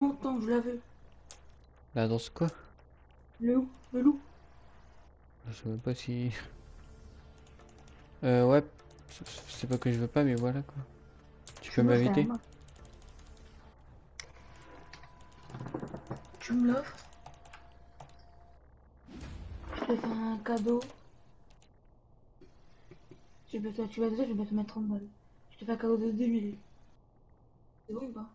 Attends, je l'avais. Là, dans ce quoi? Le loup. Je sais même pas si... ouais. C'est pas que je veux pas, mais voilà quoi. Tu Tu peux me l'offres, m'inviter? carrément. Tu me l'offres. Je te fais un cadeau. Tu vas déjà, je vais te mettre 30 balles. Je te fais un cadeau de 2000. C'est bon ou pas?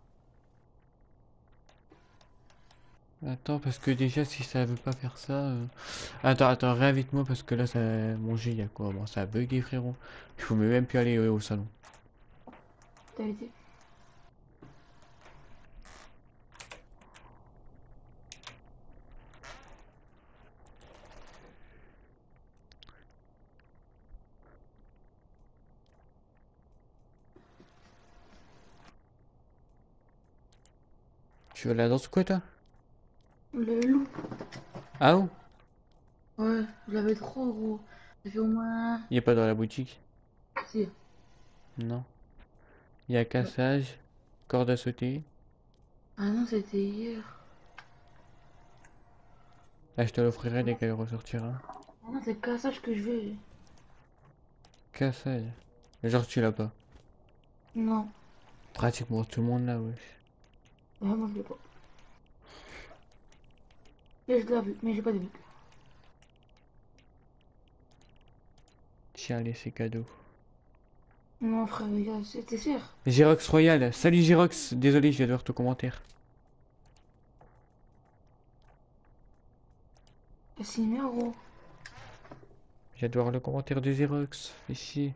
Attends, parce que déjà, si ça veut pas faire ça... Attends, réinvite-moi parce que là, ça... mon jeu, il y a quoi? Bon, ça a bugué, frérot. Il faut même plus aller au salon. T'as été. Tu veux la danse quoi, toi? Le loup. Ah où? Ouais, je l'avais trop gros. Ça fait au moins. Il est pas dans la boutique. Si. Non. Il y a Ouais. cassage, corde à sauter. Ah non, c'était hier. Là, je te l'offrirai dès qu'elle ressortira. Ah non, c'est le cassage que je veux. Cassage. Genre, tu l'as pas. Non. Pratiquement tout le monde là, wesh. Ah, moi je l'ai pas. Mais je l'avais, mais j'ai pas de but. Tiens, allez, c'est cadeau. Non, frère, c'était sûr. Girox Royal. Salut Girox. Désolé, je vais devoir te commentaire. C'est gros. Je vais devoir le commentaire de Girox. Ici.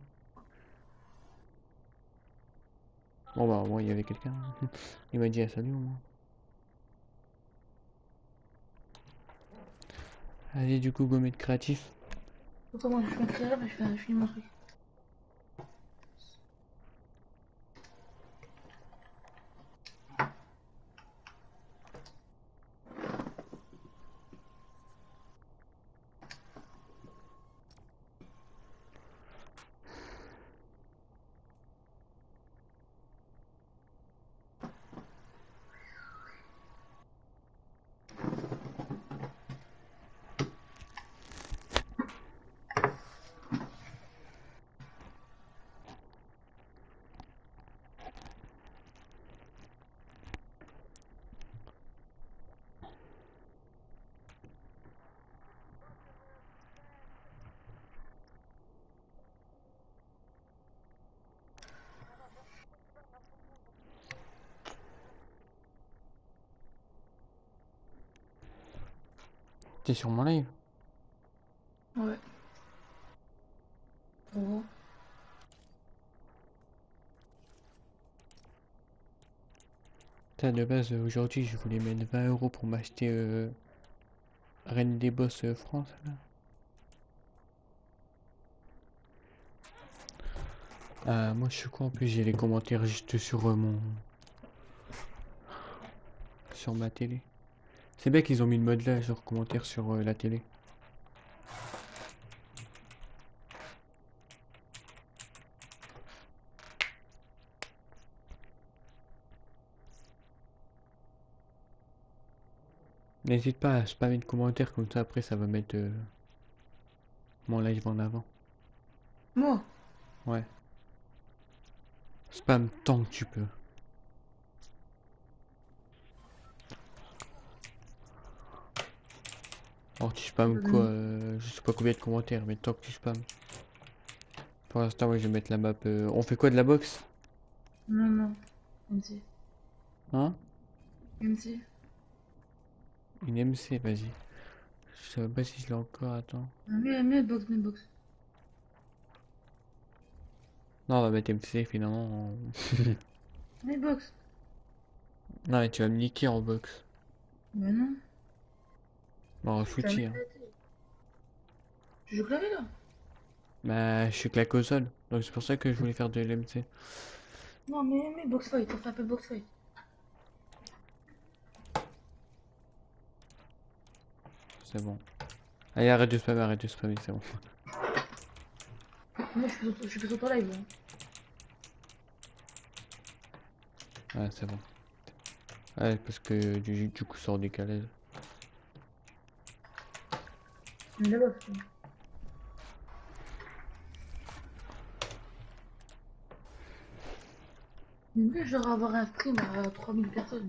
Bon, bah, moi, il y avait quelqu'un. Il m'a dit un salut au moins. Allez, du coup, gommette créatif. Attends, moi je fais un mais je finis mon truc. T'es sur mon live? Ouais. Gros. Putain, de base, aujourd'hui, je voulais mettre 20 € pour m'acheter Reine des Boss France, là. Moi, je suis quoi en plus? J'ai les commentaires juste sur sur ma télé. C'est bien qu'ils ont mis le mode là, genre commentaire sur la télé. N'hésite pas à spammer de commentaires comme ça, après ça va mettre mon live en avant. Moi. Ouais. Spam tant que tu peux. Alors tu spams quoi je sais pas combien de commentaires, mais tant que tu spams. Pour l'instant, moi je vais mettre la map. On fait quoi de la boxe? Non, non. MC. Hein? MC. Une MC, vas-y. Je sais pas si je l'ai encore, attends. Ah, mais box, mais box. Non, on va mettre MC finalement. Mais box. Non, mais tu vas me niquer en boxe. Bah non. Bon, Tu vas fouti, mettre hein. la télé. Tu joues clavier là? Bah, je suis claqué au sol. Donc c'est pour ça que je voulais faire de l'MC. Non, mais box fight. On fait un peu box fight. C'est bon. Allez, arrête de spammer, c'est bon. Moi je suis sur ton live. Hein. Ouais, c'est bon. Ouais, parce que du coup, ça en décalage. Mais là-bas, frère. Mais genre avoir un stream à 3000 personnes.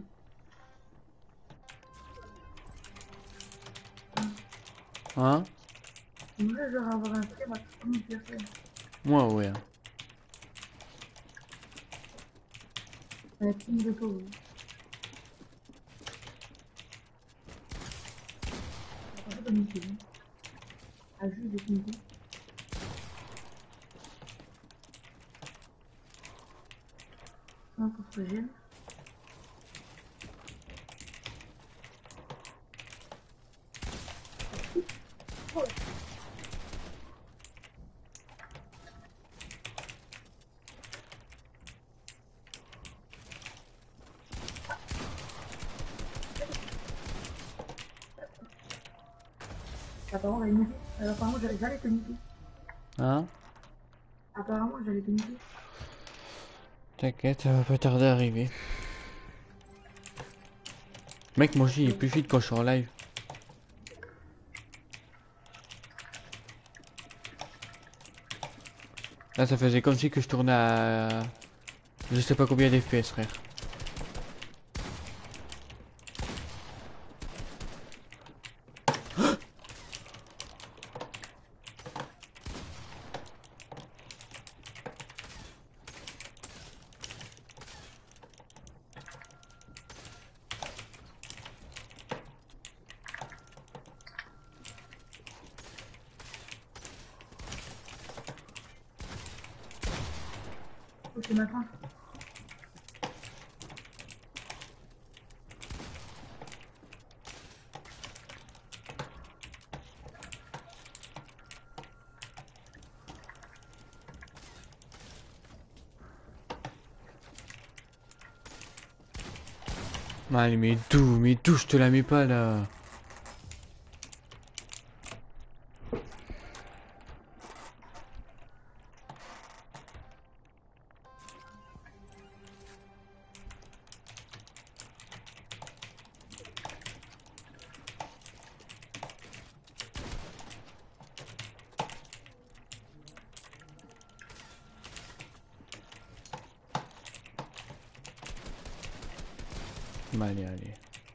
Hein? J'aimerais genre avoir un stream à 3000 personnes. Moi, ouais. Avec une de pauvres. Pas de nickel. À juste des nickel. Un pour ce gel. Apparemment, j'allais te niquer. Hein? Apparemment, j'allais te niquer. T'inquiète, ça va pas tarder à arriver. Mec, mon jeu il est plus vite quand je suis en live. Là, ça faisait comme si que je tournais à... Je sais pas combien d'FPS, frère. Oh, c'est ma fin. Allez, mais d'où je te la mets pas là? Allez, allez.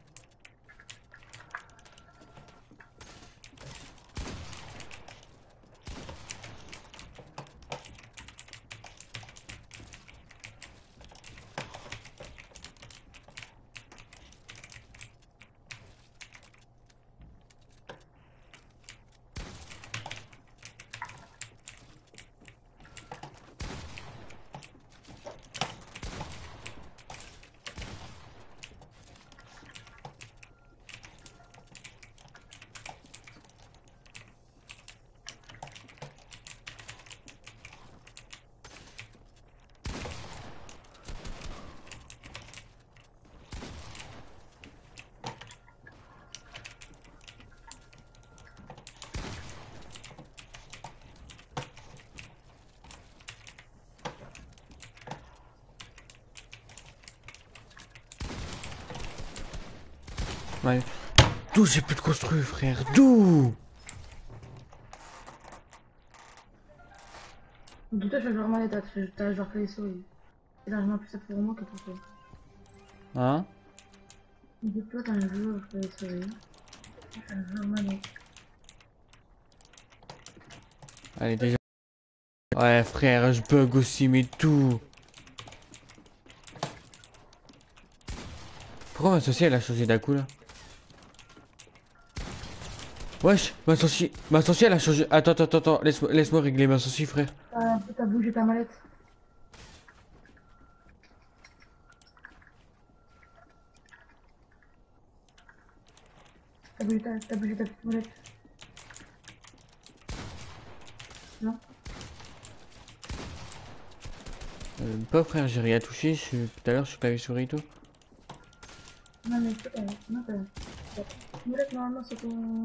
Allez. D'où j'ai plus de construire, frère? D'où? De toi, je vais genre mal t'as genre fait les souris. C'est largement plus ça pour moi que pour toi. Hein? De toi, t'as un joueur fait les souris. T'as un joueur manette. Allez, déjà. Ouais, frère, je bug aussi, mais tout. Pourquoi ma sorcière elle a changé d'un coup là? Wesh, ma sorcière elle a changé. Attends, laisse-moi régler ma sorcière, frère. T'as bougé ta mallette. T'as bougé ta petite mallette. Non? Pas, frère, j'ai rien touché. Tout à l'heure, je suis clavier souris et tout. Non, mais non, t'as. Mallette, normalement, c'est ton.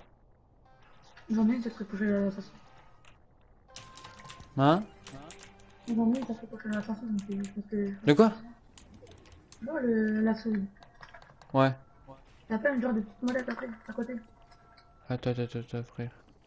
J'en ai une, ça serait pour jouer à l'assassin. Hein? Dans le t'as fait pour faire attention, donc, parce que... De quoi? Non, la souris. Ouais. T'as pas une genre de petite molette après, à côté. Attends, frère.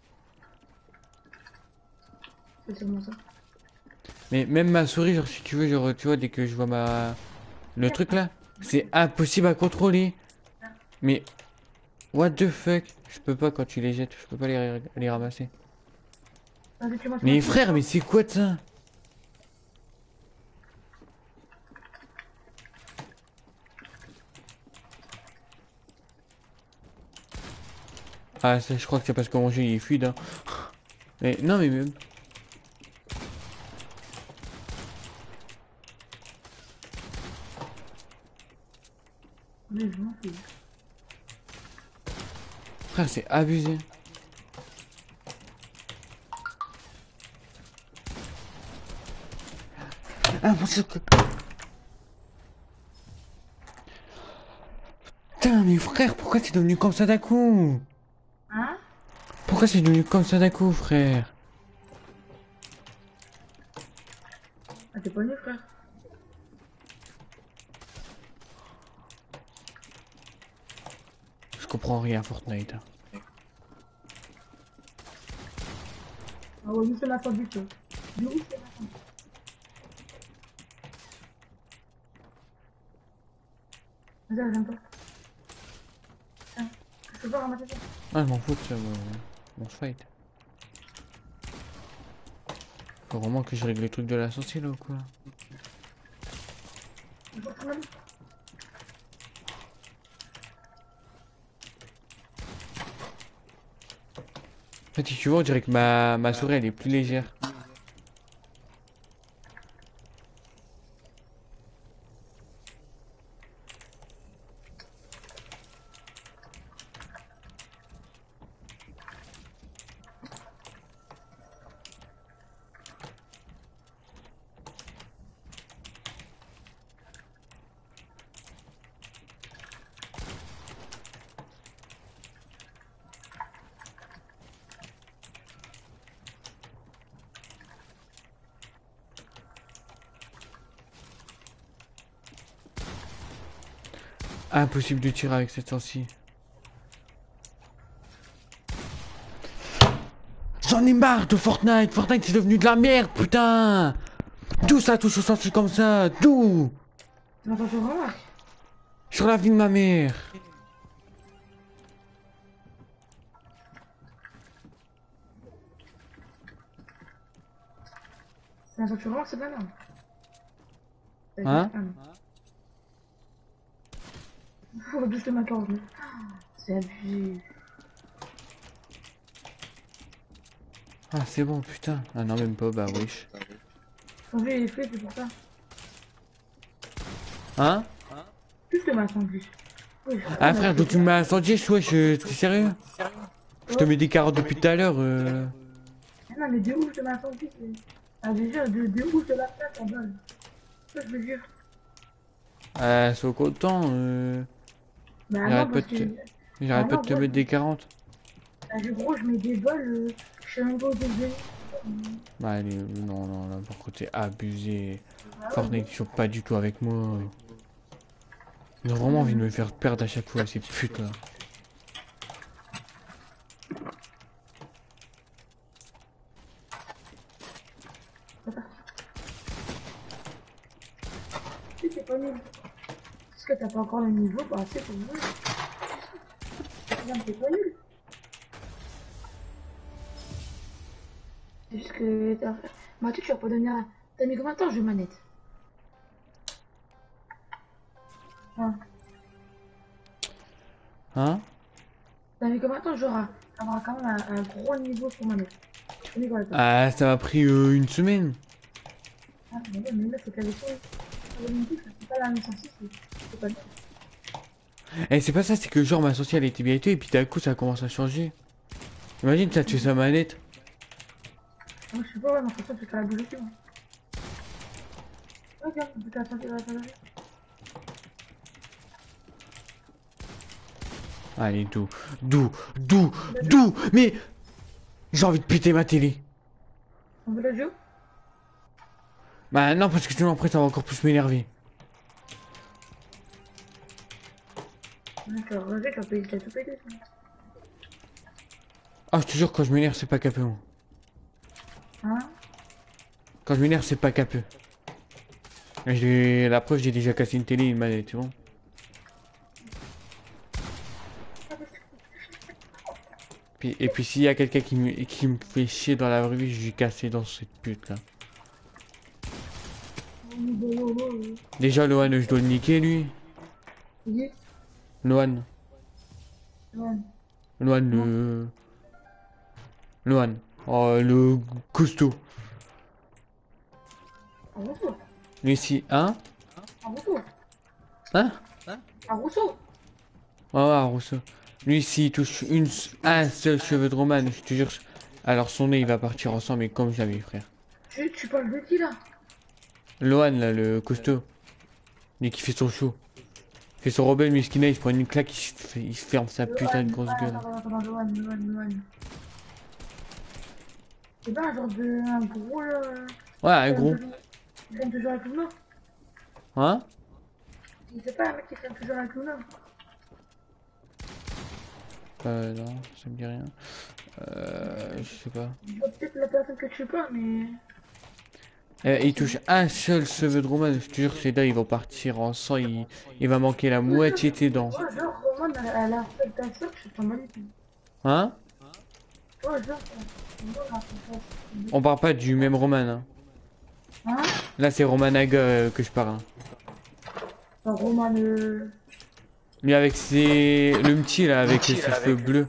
C'est sûrement ça. Mais même ma souris, genre, si tu veux, genre, tu vois, dès que je vois le truc là, c'est impossible à contrôler. Mais, what the fuck? Je peux pas quand tu les jettes, je peux pas les ramasser. Vas-y, tu manges Mais ma souris. frère, mais c'est quoi de ça? Ah, ça, je crois que c'est parce que mon jeu il est fluide, hein. Mais, non, mais même. Mais je m'en fous. Frère, c'est abusé. Ah, mon Dieu, putain, mais frère, pourquoi c'est devenu comme ça d'un coup? Hein? Pourquoi c'est devenu comme ça d'un coup, frère? Ah, t'es pas né, frère? Je comprends rien à Fortnite, hein. Ah ouais, nous c'est ma faute du tout. Du coup, c'est ma faute. Vas-y, j'aime pas. Tiens, je peux pas ramasser ça. Ah, je m'en fous de ça, mon fight. Faut vraiment que je règle le truc de la sortie là ou quoi? Je peux prendre la liste. En fait, si tu vois, on dirait que ma souris elle est plus légère. Impossible de tirer avec cette sortie. J'en ai marre de Fortnite! Fortnite c'est devenu de la merde, putain! D'où ça touche aux sorties comme ça? D'où? Non, attends, vraiment. Sur la vie de ma mère! C'est un tu vraiment, c'est de la merde. Hein? Faut booster ma corde. C'est abusé. Ah, c'est bon, putain. Ah non, même pas, bah wesh. Ton jeu il est fait, c'est pour ça. Hein? Plus que ma sandwich. Oui, Ah frère, donc tu m'as incendié, wesh, t'es sérieux? Je te mets des carottes depuis tout à l'heure, Non, mais de ouf de ma sandwich. Ah, déjà, de ouf de la place en balle. Ça, je veux dire. Ah, sois content, Bah J'arrête non, pas parce de que... te... J'arrête Ah pas non, de te moi, mettre des 40. bah, gros, je mets des balles, je suis un gros désolé. Bah allez, non, là par contre c'est abusé. Ah ouais, Fortnite, ils sont pas du tout avec moi. Ils ont vraiment envie de me faire perdre à chaque fois, ces putes là. tu sais, c'est pas nul. Parce que t'as pas encore le niveau, bah c'est pour moi. Non, c'est pas nul. C'est juste que... Bah tu vas pas devenir... T'as mis combien de temps je joue manette? Hein? Hein? T'as mis combien de temps genre à avoir quand même un gros niveau sur manette? T'as mis combien de temps? Ah, ça m'a pris une semaine. Ah, mais là, c'est que la version... C'est pas la même sortie, c'est pas bien. Eh, c'est pas ça, c'est que genre ma sortie elle était bien et tout, et puis d'un coup ça commence à changer. Imagine, ça tué sa manette. Moi, je sais pas, ouais, mais ça, c'est qu'à la bouger, moi. Regarde, putain, attends, attends. Allez, d'où, mais j'ai envie de péter ma télé. On veut le jeu? Bah non, parce que sinon après ça va encore plus m'énerver. D'accord, vas-y, t'as tout pété. Ah, je te jure, quand je m'énerve, c'est pas capeux, moi. Hein? Quand je m'énerve, c'est pas capeux. La preuve, j'ai déjà cassé une télé, une manette, c'est bon. Et puis s'il y a quelqu'un qui me fait chier dans la vraie vie, je vais casser dans cette pute là. Déjà, Lohan, je dois le niquer, lui. Oui. Lohan. Ouais. Lohan, Non. Lohan. Oh, le costaud. Un Rousseau. Lui, si. Hein? Un Rousseau. Hein? Un Rousseau. Ouais, ouais, Rousseau. Lui, s'il touche un seul cheveu de Roman, je te jure. Alors, son nez, il va partir ensemble, mais comme jamais, frère. Tu parles de qui là? Lohan, là, le costaud. Lui qui fait son show. Il fait son rebelle, Miskina, il se prend une claque, il se ferme sa putain de Lohan. grosse Ah, gueule. attends, Lohan. C'est pas un genre de. Un gros. Ouais, un Qui traîne gros. toujours, qui traîne toujours avec Luna. Hein? C'est pas un mec qui traîne toujours avec Luna. Non, ça me dit rien. Je sais pas. Je vois peut-être la personne que tu parles, mais. Il touche un seul cheveu de Roman, je te jure, ces dents, ils vont partir en sang, il va manquer la moitié de tes dents. Ouais, genre, Roman, elle a fait ta soeur, je sais pas mal. Hein? Ouais, genre, Roman, elle a fait ta soeur. On parle pas du même Roman, hein. Hein? Là, c'est Romanaga que je parle. Hein. Enfin, Roman, Lui avec le petit là, avec ses cheveux bleus.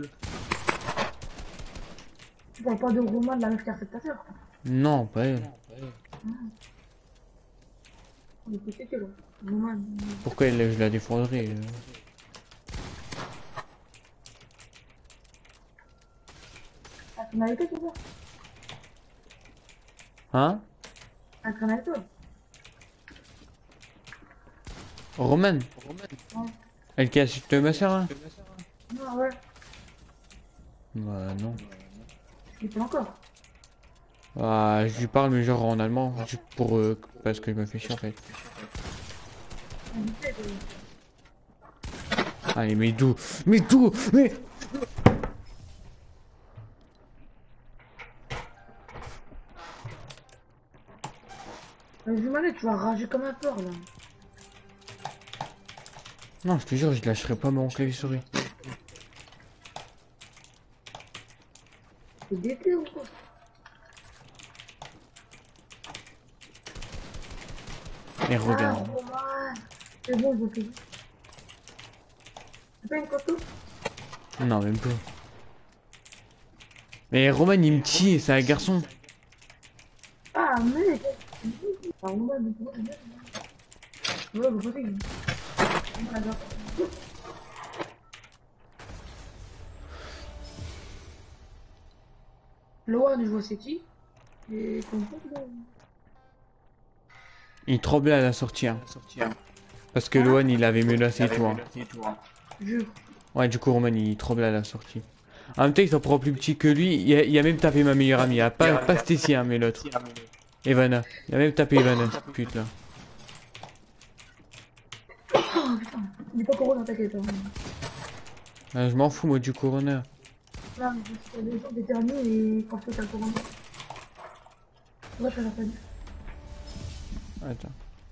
tu parles pas de Roman, la meuf qui a fait ta soeur. Non, pas elle. On est pété, là. Roman. Pourquoi elle, je la défendrais Elle traîne avec toi, toi? Hein? Elle traîne avec toi? Roman? Ouais. Elle qui assiste ma soeur là? Non, ouais. Bah non. Je sais pas encore. Ah, je lui parle mais genre en allemand, juste pour parce que je me fais chier en fait. Elle me fait, Allez, mais d'où? Mais d'où? Mais... Vas-y, tu vas rager comme un porc, là. Non, je te jure, je lâcherai pas mon clavier souris. C'est d'été ou quoi? Et Ah, regarde. Roman. C'est bon, je fais. C'est pas une coteau? Non, même pas. Mais Roman, il me tue, c'est un garçon. Ah, mec. Ah, Roman, mais comment c'est bien? Ouais, vous pensez que... Loan, je vois c'est qui? Et comme ça, là. Il tremblait à la sortie. Hein. Parce que Lohan, il avait menacé toi. Hein. Jure. Ouais, du coup, Roman, il tremblait à la sortie. En même temps, il s'en prend plus petit que lui. Il a même tapé ma meilleure amie. Pas Stacy, hein, mais l'autre. Evana. Il a même tapé Evana, cette pute là. Oh putain. Dis pas Corona, t'inquiète. Hein. Ah, je m'en fous, moi, du Corona. Non, mais parce que les gens déterminent et quand tu t'as le Corona. Moi, je fais la peine. Attends.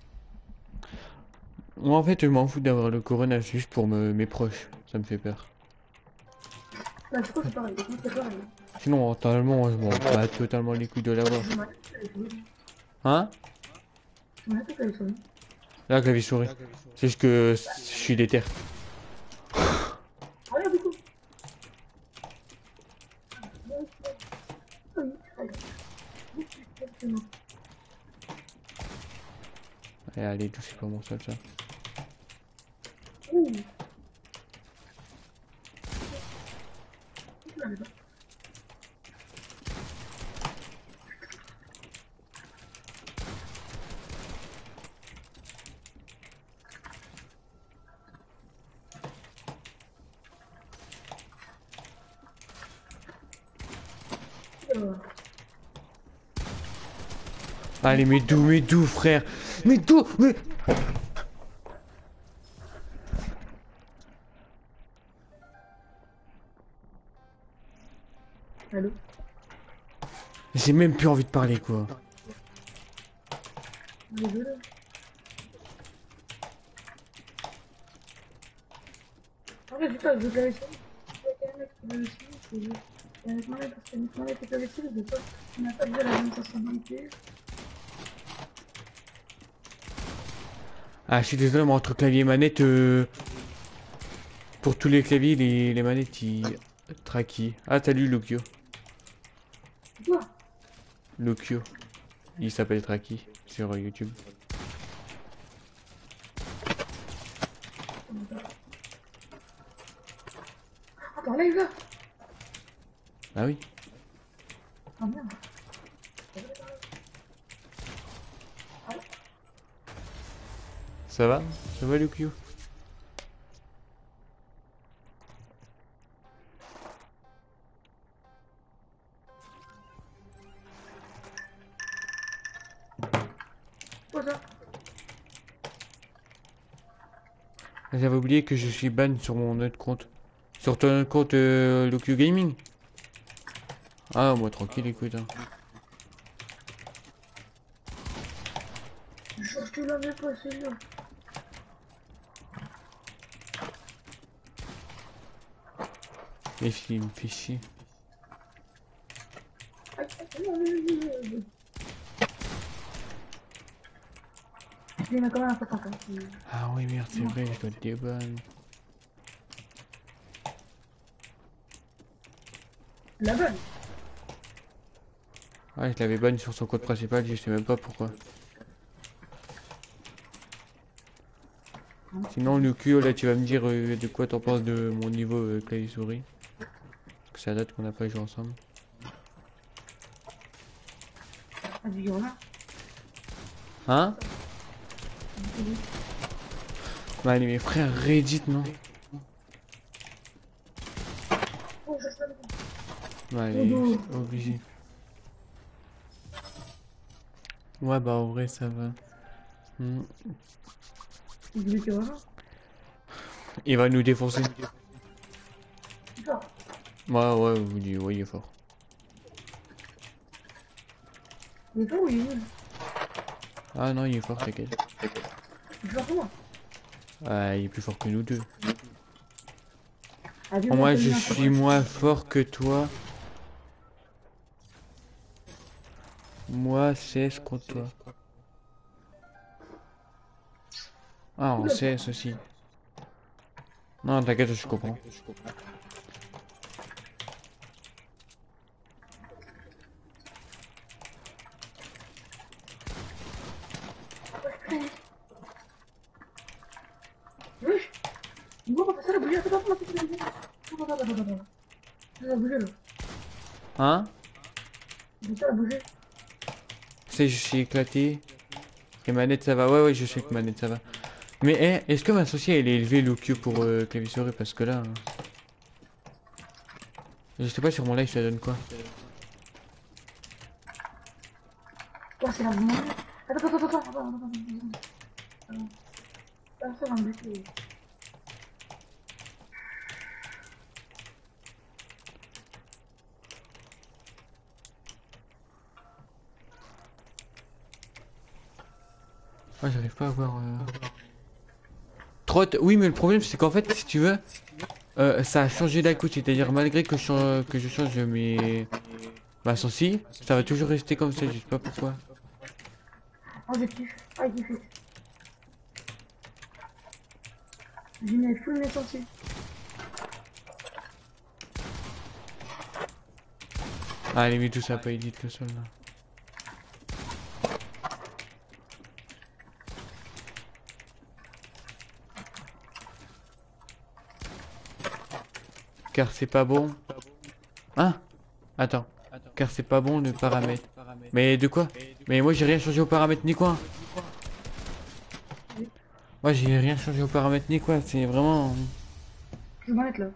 Moi, en fait, je m'en fous d'avoir le Corona, c'est juste pour mes proches. Ça me fait peur. Bah, c'est quoi, c'est pareil. Moi, c'est pareil. Sinon, mentalement, je m'en bats totalement les couilles de l'avoir. Je m'en fous qu'elle est souris. Hein? Je m'en fous qu'elle est souris. Là, clavier souris. C'est juste que je suis déter. Ah, là, du coup. Oui, c'est bon. Allez, touchez pas mon sol, ça. Ouh. Allez, mais d'où, frère? Mais d'où? Mais... Allô? J'ai même plus envie de parler, quoi. Désolé. En fait, putain, je veux la vaisselle. Il y a un mec qui veut la vaisselle, c'est juste. Il y a un mec parce qu'il y a un mec qui fait la vaisselle, je veux pas. On n'a pas déjà la même sensibilité. Ah, je suis désolé, mais entre clavier et manette, pour tous les claviers, les manettes, ils... Traki. Ah, salut, Lukio. C'est toi? Lukio. Il s'appelle Traki sur YouTube. Attends, là, il va. Ah oui. Ah merde. Ça va? Ça va, Lukio? Quoi ça? J'avais oublié que je suis ban sur mon autre compte. Sur ton compte Lukio Gaming? Ah, moi, tranquille, écoute. Hein. Je te l'avais pas, celui-là. Les filles, il me fait chier. Non, je l'ai mis quand même un peu encore. Ah oui, merde, c'est vrai, je dois te déban. La bonne. Ah, je l'avais ban sur son compte principal, je sais même pas pourquoi. Sinon, Lukio, là, tu vas me dire de quoi t'en penses de mon niveau clavier souris. Parce que ça date qu'on n'a pas joué ensemble. Ah, du Yorona. Hein? Bah, allez, mes frères, Reddit, non? Oh, ça se Bah, allez, obligé. Ouais, bah, en vrai, ça va. Hmm. Du Yorona. Il va nous défoncer. C'est fort. Ouais, vous dites, ouais, il est fort. Il est fort ou il est nul? Ah non, il est fort, t'inquiète. Il est fort que moi. Ah, il est plus fort que nous deux. Ah, dis-moi, Moi, c'est je bien, suis moins fort que toi. Moi, CS contre toi. Ah, en CS aussi. Non, t'inquiète, je comprends. Wesh. Dis-moi, on va faire ça la bougie. Attends, attends, attends. C'est la bougie là. Hein? C'est ça la bougie. C'est, je suis éclaté. Et manette, ça va. Ouais, je sais que manette, ça va. Mais, est-ce que ma associée, elle est élevée Lukio pour clavier souris? Parce que là... hein, je sais pas, sur mon live, ça donne quoi? Oh, c'est la bougie. Attends. Ça va me buter. Ouais, j'arrive pas à voir... Trot, oui, mais le problème, c'est qu'en fait, si tu veux... ça a changé d'un coup, c'est-à-dire malgré que je change ma sensi, ça va toujours rester comme ça, je sais pas pourquoi. Oh, je kiffe. Ah, il kiffe. J'ai mis full mes sensi. Ah, les tout ça pas edit le sol là. Car c'est pas bon. Hein? Attends. Car c'est pas bon le paramètre. Mais de quoi? Mais moi j'ai rien changé au paramètre ni quoi. Moi j'ai rien changé au paramètre ni quoi, c'est vraiment... Je vais m'arrêter là.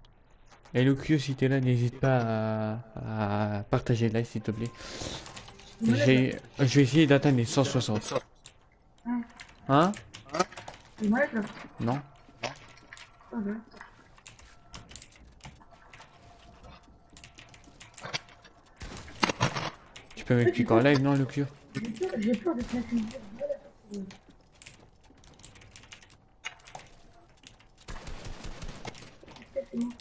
Et Lucio, si t'es là, n'hésite pas à partager le live s'il te plaît. Je vais essayer d'atteindre les 160. Ouais. Hein? Il m'arrête là. Non? Ah ouais. Tu peux m'expliquer en live, non, le cure? J'ai peur de te mettre une balle. C'est bon.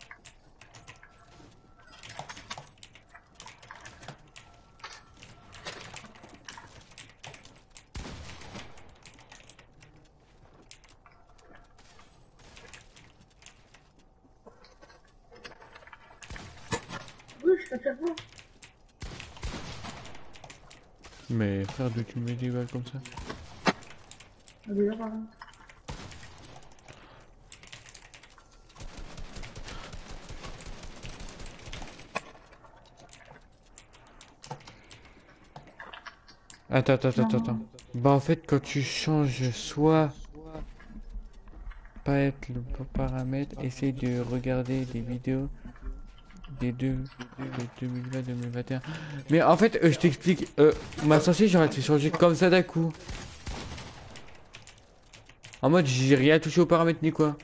Oui, je peux faire ça. Mais frère, d'où tu me mets des balles comme ça? Ah, déjà, par contre. Attends. Bah en fait, quand tu changes soit pas être le paramètre, essaye de regarder des vidéos des deux de 2020-2021. Mais en fait, je t'explique, ma sortie, j'aurais fait changer comme ça d'un coup. En mode, j'ai rien touché aux paramètres ni quoi.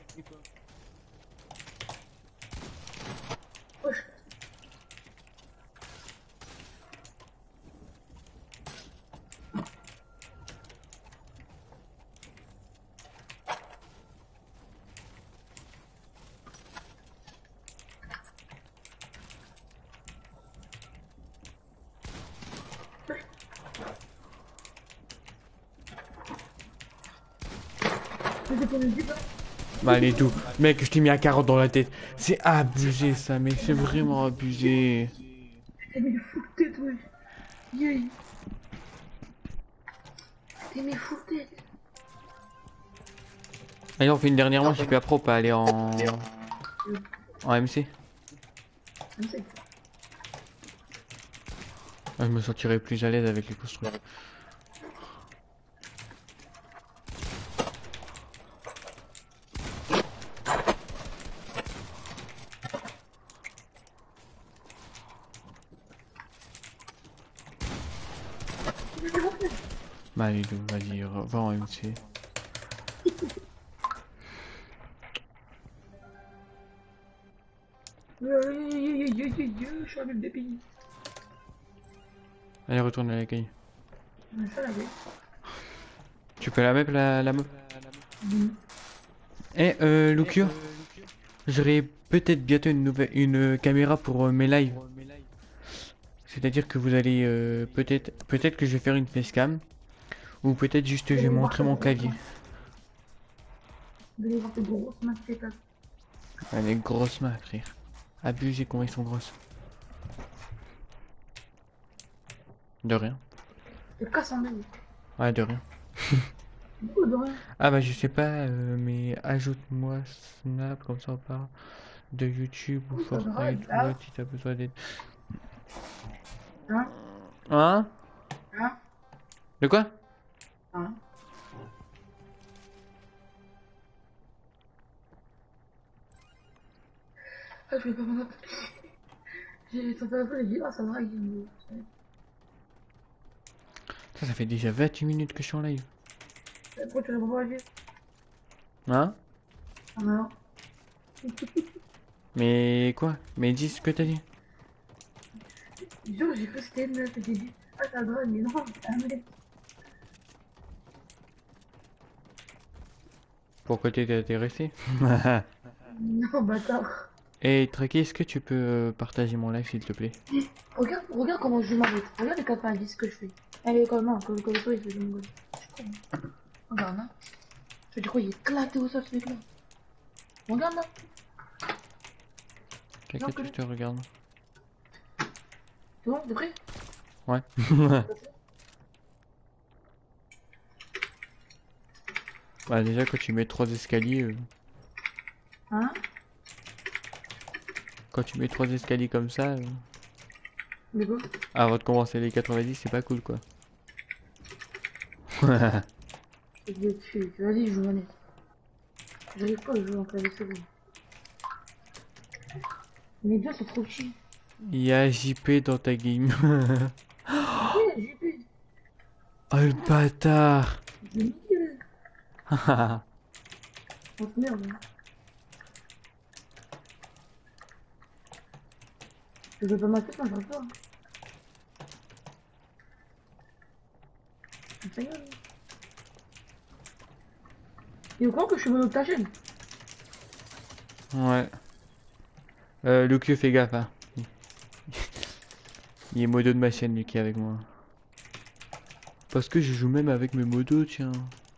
Bah allez tout. Mec, je t'ai mis à 40 dans la tête. C'est abusé ça, mec, c'est vraiment abusé. T'es mis fou de tête, wesh. Yay. T'es mis fou de tête. Allez, on fait une dernière manche et puis après on peut aller en MC. Ah, je me sentirais plus à l'aise avec les constructeurs. Bah allez, vas-y, va en MC. Je suis avec des pays. Allez, retourne à la caille. Ça, la Tu peux la mettre la meuf? Eh, Lucio, j'aurai peut-être bientôt une caméra pour mes lives. C'est-à-dire que vous allez peut-être que je vais faire une facecam ou peut-être juste je vais montrer mon clavier. Vous allez voir tes grosses mains de setup. Ouais, les grosses mains, frère. Abusé comment ils sont grosses. De rien. Je te casse en deux. Ouais, de rien. Beaucoup de rien. Ah bah je sais pas, mais ajoute-moi Snap, comme ça on parle de YouTube ou Ça devrait Fortnite être ou là. autre si t'as besoin d'aide. Hein? Hein? Hein? De quoi? Hein? Ah, je vais pas m'en j'ai ton téléphone, j'ai dit, ah, ça drague. Ça fait déjà 28 minutes que je suis en live. Pourquoi tu réponds pas à la vie? Hein? Ah, non. Mais quoi? Mais dis ce que t'as dit. Jure, j'ai cru que c'était une meuf et j'ai dit, ah, ça drague, mais non, c'est un mec. Pourquoi t'étais intéressé? Non, bâtard. Et Traqué, est-ce que tu peux partager mon live s'il te plaît? Regarde comment je m'arrête. Regarde les 90 que je fais. Allez, comment? Quand le colo il fait mon gosse. Regarde, hein. Je crois qu'il est éclaté au sol, ce mec-là. Regarde, là. T'inquiète, je te regarde. C'est bon, t'es prêt? Ouais. Bah déjà quand tu mets 3 escaliers, Hein? quand tu mets 3 escaliers comme ça, Mais quoi? avant de commencer les 90, c'est pas cool quoi. Je vais te tuer. Vas-y, je joue manette. J'arrive pas à jouer en clavier souris. Les gars sont trop petits. Il y a JP dans ta game. JP. Oh le bâtard. Je me dis, on se merde. Hein. Je vais pas m'acheter quand je ressors. Ça y est. Et au courant que je suis mono de ta chaîne. Ouais. Lucio, fais gaffe, hein. Il est modo de ma chaîne, lui, qui est avec moi. Parce que je joue même avec mes modos, tiens.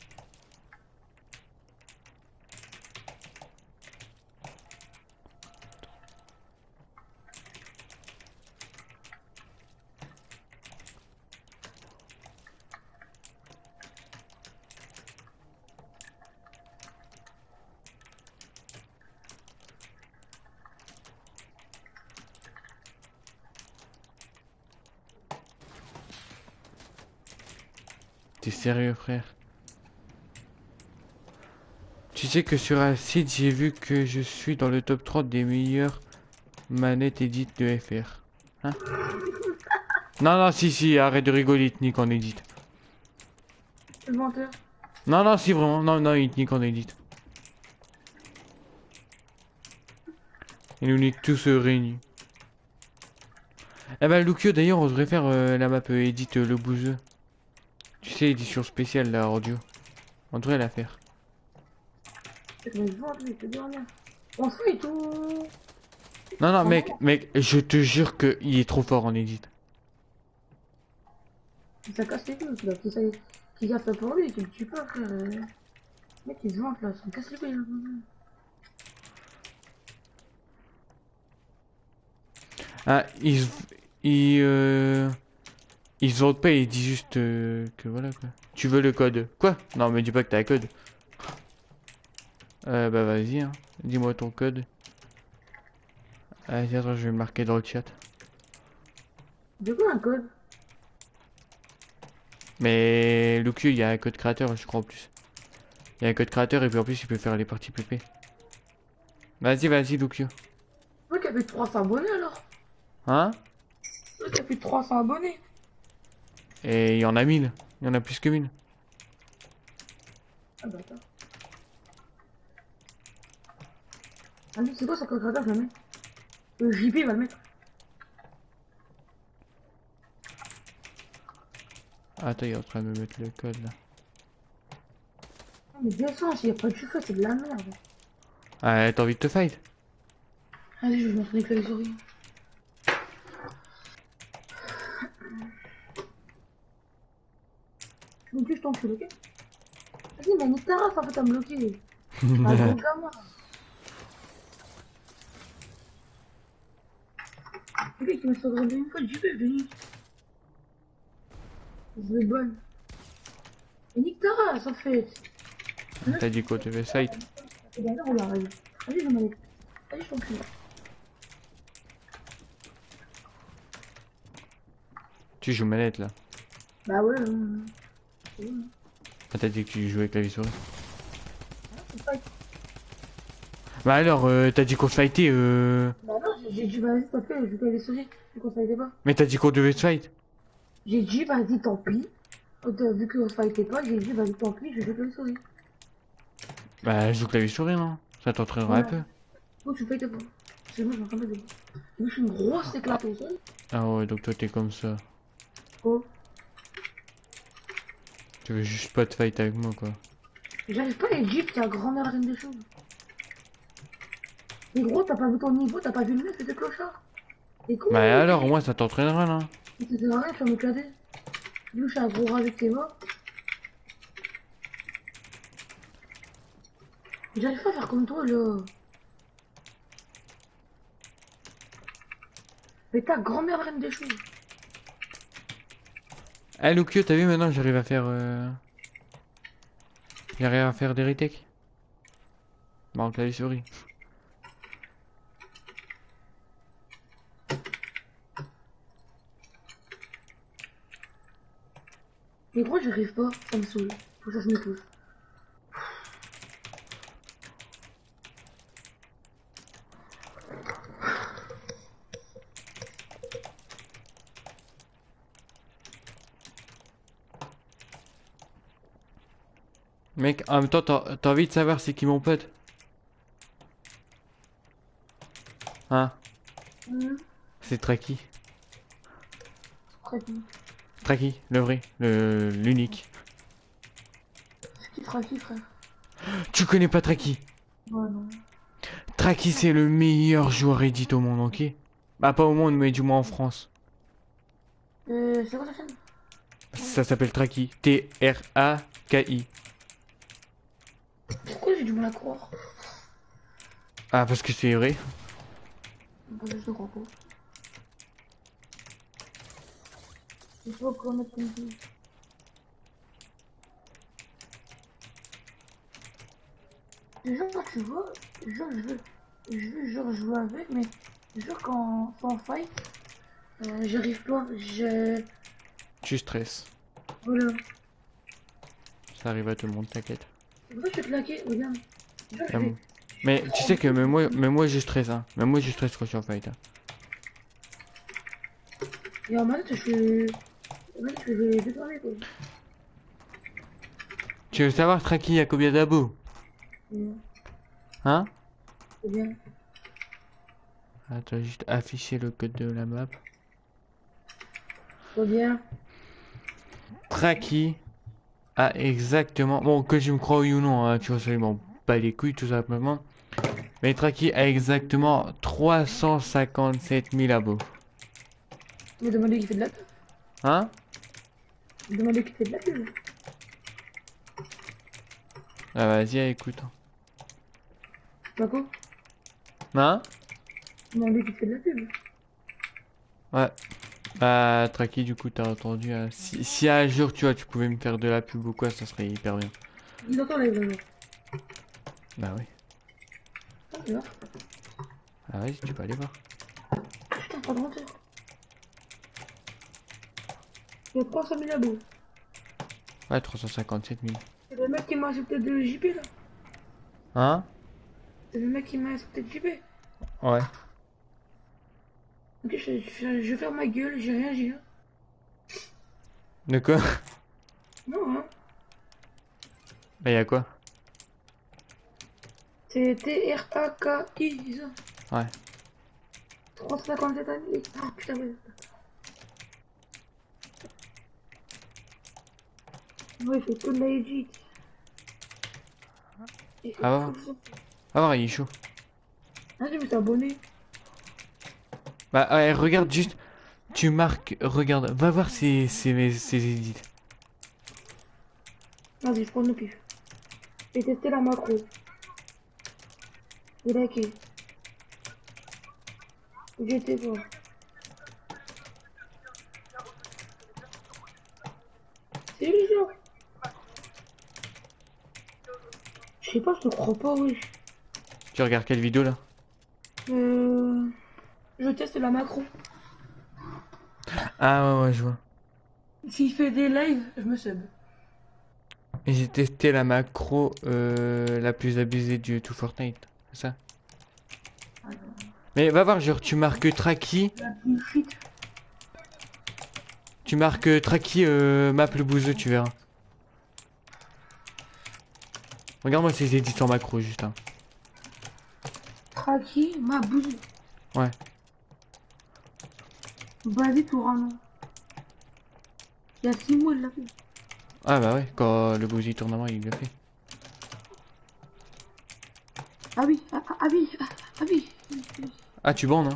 T'es sérieux, frère? Tu sais que sur un site, j'ai vu que je suis dans le top 30 des meilleures manettes edit de FR. Hein? Non, non, si, arrête de rigoler, Nick en edit. Le menteur. Non, non, si, vraiment, non, non, il te nique en edit. Il nous nique tous réunis. Eh ben, Lucio, d'ailleurs, on devrait faire la map edit le bouseux. Tu sais, édition spéciale, la audio. On devrait la faire. Je vais voir, je vais te dire rien. On se fait tout. Non, non, En mec, gros, mec, je te jure qu'il est trop fort en edit. ça casse les couilles, là. Qui garde ça pour lui, qui le tue pas, frère. Mec, il se vante là, ça me casse les couilles. Là. Ah, il se vante pas, il dit juste que voilà quoi. Tu veux le code? Quoi? Non, me dis pas que t'as un code. Bah vas-y, hein. Dis-moi ton code. Vas-y, attends, je vais le marquer dans le chat. De quoi un code? Mais Lucio, il y a un code créateur, je crois en plus. Il y a un code créateur et puis en plus, il peut faire les parties PP. Vas-y, Lucio. Le mec a plus de 300 abonnés alors. Hein? Le mec a plus de 300 abonnés. Et il y en a 1000. Il y en a plus que 1000. Ah bah attends. Ah mais c'est quoi ça code créateur, je le mets? Le JP va le mettre. Attends, il est en train de me mettre le code là. Ah mais descends, s'il y a pas de chiffre, c'est de la merde. Ah, t'as envie de te fight? Vas-y, je vais montrer les claviers souris. Je me tue, je t'encule, ok? Vas-y, mais nique ta race, en fait, à me bloquer. Un gros gamin. Le mec, il m'a sauvé une fois, JP, je nique. Je vais bonne. Et nique ta race, en fait. T'as dit quoi, tu veux fight? Et derrière, on l'a, vas-y. Vas-y, je m'en ai. Vas-y, je t'encule. Tu joues manette là. Bah ouais, c'est bon. Ah, t'as dit que tu jouais avec la souris. C'est pas... Bah alors, t'as dit qu'on se fightait, Bah non, j'ai dit, vas-y, s'il te plaît, je vais les souris. Vu qu'on se fightait pas. Mais t'as dit qu'on devait se fight. J'ai dit, vas-y, tant pis. Vu qu'on se fightait pas, j'ai dit, vas-y, tant pis, je vais jouer les souris. Bah, joue clavier souris, non? Ça t'entraînera un Voilà. peu. Donc, tu fightais pas. C'est bon, j'en train de dire. Je suis une grosse éclatée, ça. Ah ouais, donc toi t'es comme ça. Oh. Tu veux juste pas te fight avec moi, quoi. J'arrive pas à les jeeps, t'es la grand-mère reine des choses. Mais gros, t'as pas vu ton niveau, t'as pas vu le mec, c'était clochard. Et comment Bah alors, moi ça t'entraînera, là. ça sert à rien, tu vas m'éclater. Lui, je suis un gros rat avec tes morts. J'arrive pas à faire comme toi, là. Mais ta grand-mère reine des choses. Eh, Lucio, t'as vu maintenant, j'arrive à faire, j'arrive à faire des retakes. Bah, en clavier souris. Mais gros, j'arrive pas, ça me saoule. Faut que ça se me pousse. Mec, en même temps, t'as envie de savoir c'est qui mon pote? Hein? C'est Traki. Très bien. Traki, le vrai, l'unique. C'est qui Trafi, frère? Tu connais pas Traki? Ouais, non. Traki, c'est le meilleur joueur Reddit au monde, ok? Bah, pas au monde, mais du moins en France. C'est quoi ta chaîne? Ça s'appelle Traki. T-R-A-K-I. Pourquoi j'ai du mal à croire? Ah, parce que c'est vrai. Parce que je te crois pas. Je sais pas pourquoi mettre comme ça. Genre, tu vois, genre, je veux genre jouer avec, mais genre quand on fight, j'arrive pas, Tu stresses. voilà. Ça arrive à tout le monde, t'inquiète. C'est pour ça que je vais te laquer, regarde. Genre, je Hum. vais... Mais tu sais que même moi je stresse, hein. Même moi je stresse quand je suis en fight, hein. Et en manette, je fais... En manette, je fais des soirées, quoi. Tu veux savoir, Traki, à combien d'abos? Ouais, Hein? c'est bien. Attends, juste afficher le code de la map. Trop bien. Traki a exactement... Bon, que tu me crois oui ou non, hein, tu vois, ça m'en bat les couilles tout simplement. Mais Traki a exactement 357 000 abos. Me demander qui fait de la pub. Hein? Me demander qui fait de la pub. Ah vas-y, écoute. Pas quoi? Hein? Me demander qui fait de la pub. Ouais. Bah, Traki, du coup, t'as entendu. Si un jour, tu vois, tu pouvais me faire de la pub ou quoi, ça serait hyper bien. Il entend les vraiment. Bah oui. Ah, tu vois. Ah vas-y, tu peux aller voir. Putain, pas de mentir. Il y a 300 000 abos. Ouais, 357 000. C'est le mec qui m'a accepté de JP, là. Hein? C'est le mec qui m'a accepté de JP. Ouais. Ok, je ferme ma gueule, j'ai rien dit. Hein. De quoi? Non, hein. Bah, y'a quoi? C'est T-R-A-K-I, c'est ça. Ouais. 357 années. Oh putain, ouais. Ouais, il fait que de la edit. Il fait Ah que ouais. ça. Ah ouais, il est chaud. Ah, je me suis abonné. Bah, ouais, regarde juste. Tu marques. Regarde. Va voir ses edits. Vas-y, je prends le pif. J'ai testé la macro. J'ai liké. J'ai été voir. C'est lui, ça. Je sais pas, je te crois pas, oui. Tu regardes quelle vidéo là? Je teste la macro. Ah ouais, ouais, je vois. S'il fait des lives, je me sub. Et j'ai testé la macro la plus abusée du tout Fortnite. C'est ça? Mais va voir, genre, tu marques Traki. La plus fit. Tu marques Traki map le bouseux, tu verras. Regarde-moi ces edits en macro, juste. Hein. Traki, ma bouse. Ouais. Vas-y, pour un an. Il y a 6 mois, il l'a fait. Ah bah ouais, quand le bousy tournement il le fait. Ah oui, ah oui, ah oui. Ah, tu bandes, hein?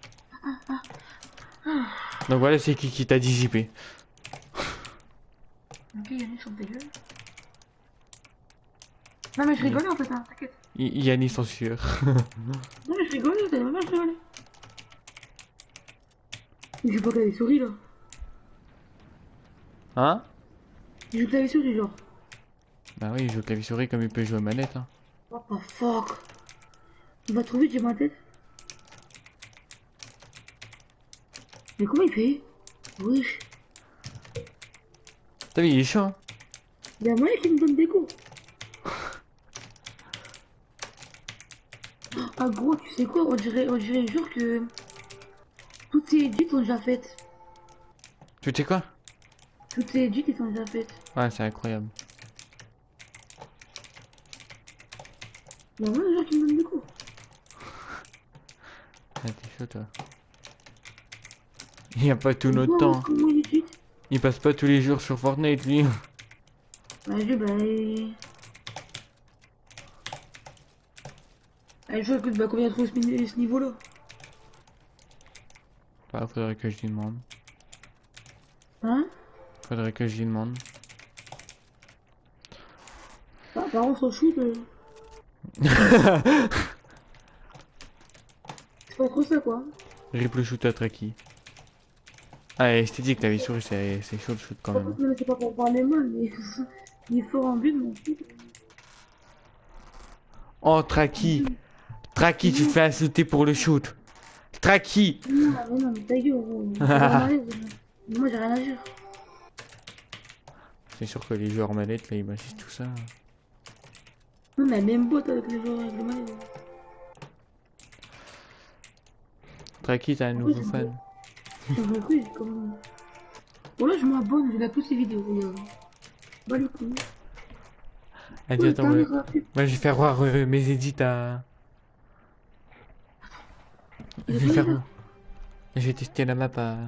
Donc voilà, c'est qui t'a dit JP. Ok, Yannick, sur tes gueules. Non, mais je rigolais en fait, hein, t'inquiète. Yannis en sueur. Non, mais je rigolais, t'as vraiment, je rigolais. Mais j'ai pas clavier souris là. Hein? J'ai clavier souris, genre. Bah oui, il joue clavier souris comme il peut jouer à manette, hein. What the fuck? Il va trop vite, j'ai ma tête. Mais comment il fait? Wesh. T'as vu, il est chaud, hein? Il y a moyen qui me donne des coups. Ah gros, tu sais quoi? On dirait genre que toutes ces edits sont déjà faites. Tu sais quoi? Toutes ces edits, ils sont déjà faites. Ouais, c'est incroyable. Il y a vraiment des gens qui me donnent des cours. Ah, t'es chaud, toi. Il a pas tout Et notre toi, temps. comment il est? Il passe pas tous les jours sur Fortnite, lui. Vas-y, bah. Allez, je vois, bah, combien trop ce niveau-là? Bah, faudrait que je lui demande. Hein? Faudrait que je lui demande. Bah, par contre, on shoot. C'est pas trop ça, quoi. Rip le shoot à Traki. Ah, et je t'ai dit que t'avais souris, c'est chaud le shoot quand même. Non, mais c'est pas pour parler mal, mais il est fort en but, mon shoot. Oh, Traki. Traki, tu te fais insulter pour le shoot. Traki. Non, mais non, mais ta gueule, gros. C'est pas malaise, moi, j'ai rien à dire. C'est sûr que les joueurs manettes, là, ils m'assistent tout ça. Non, mais même bot avec les joueurs avec le malaise. Traki, t'as un nouveau fan. Je me couille, comme. Bon, là, je m'abonne, je regarde toutes ces vidéos, regarde. Bah, les couilles. Allez, attends, moi, je vais faire voir mes edits à... Je vais faire... Je vais tester la map à...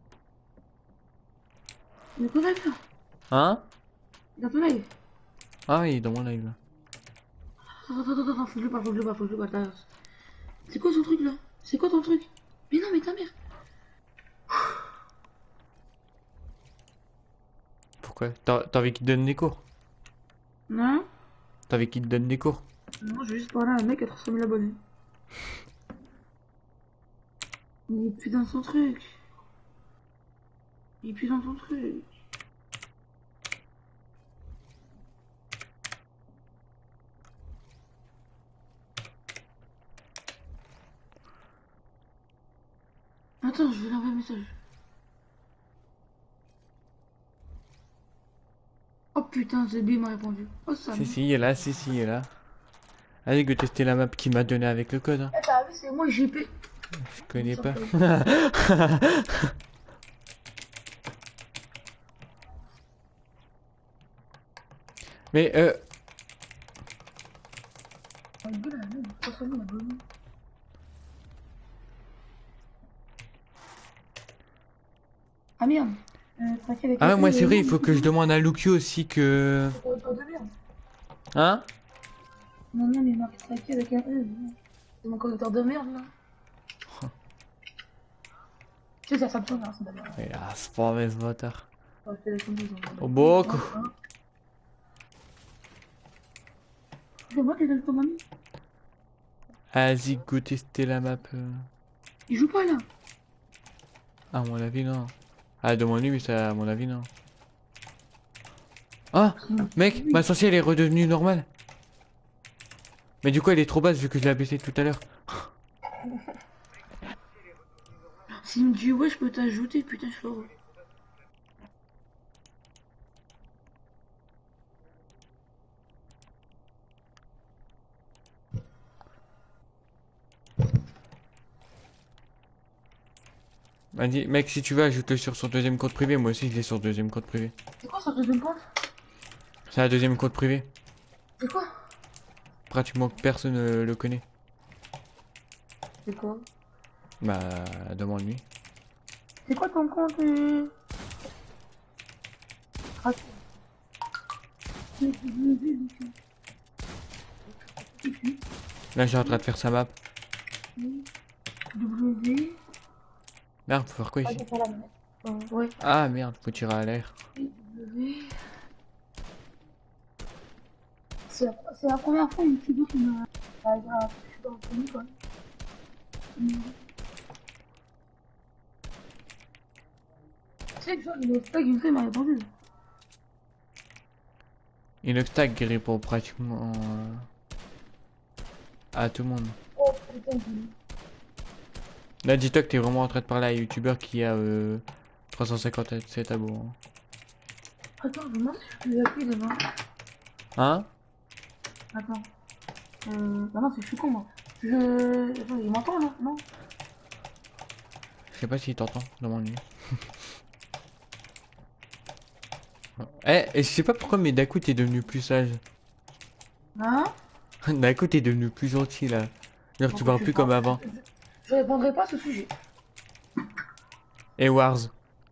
Mais quoi, live, là? Hein? Dans ton live? Ah oui, dans mon live. Attends, faut que je le parle. C'est quoi son truc, là? C'est quoi ton truc? Mais non, mais ta mère. Pourquoi? T'as envie qu'il te donne des cours? Non? T'as envie qu'il te donne des cours? Non, je vais juste parler à un mec à 300 000 abonnés. Il est plus dans son truc. Il est plus dans son truc. Attends, je vais lui envoyer un message. Oh putain, Zébi m'a répondu. Oh ça. Si, il est là, il est là. Allez, go tester la map qu'il m'a donné avec le code. Hein. Eh, t'as vu, c'est moi JP. Je connais pas. Mais Oh, il gueule, là, 300 000 abonnés. Ah merde. Traqué avec Ah ouais, un moi E, c'est vrai, il faut que je demande à Lucio aussi que... correcteur de merde. Hein? Non, mais il marque traqué avec un E. C'est mon correcteur de merde, là. Tu sais, ça Samsung, hein, c'est d'ailleurs. Et ah, c'est pas vrai ce bâtard. Ouais, c'est la combinaison. Oh beaucoup. C'est moi qui donne ton ami. Vas-y, go tester la map. Il joue pas, là. À mon avis, non. Ah, demande-lui, mais ça, à mon avis, non. Ah, mec, ma sorcière elle est redevenue normale. Mais du coup, elle est trop basse vu que je l'ai abaissée tout à l'heure. S'il me dit ouais, je peux t'ajouter, putain, je suis heureux. M'a dit, mec, si tu veux, ajoute-le sur son deuxième compte privé. Moi aussi, je l'ai sur deuxième compte privé. C'est quoi son deuxième compte? C'est un deuxième compte privé. C'est quoi? Pratiquement personne le connaît. C'est quoi? Bah, demande-lui. C'est quoi ton compte Ah, Là, j'ai en train de faire sa map. W. Merde, faut faire quoi ici? Ouais. Ah merde, faut tirer à l'air. W. C'est la première fois une youtubeur qui m'a. Je suis pas reconnu quoi. Tu sais que genre, il est pas une fois, il m'a répondu. Inoxtag qui répond pratiquement à tout le monde. Oh putain, Là, dis-toi que t'es vraiment en train de parler à un youtubeur qui a 357 abos. Hein. attends, je me demande si je peux l'appeler demain. Hein? Attends. Bah non, je suis con moi. Attends, il m'entend là? Non? Je sais pas s'il t'entend, demande-lui. Eh, et je sais pas pourquoi, mais d'un coup t'es devenu plus sage. Hein? D'un coup, t'es devenu plus gentil là. Genre, tu Donc, parles plus comme avant. je répondrai pas à ce sujet. Et Wars.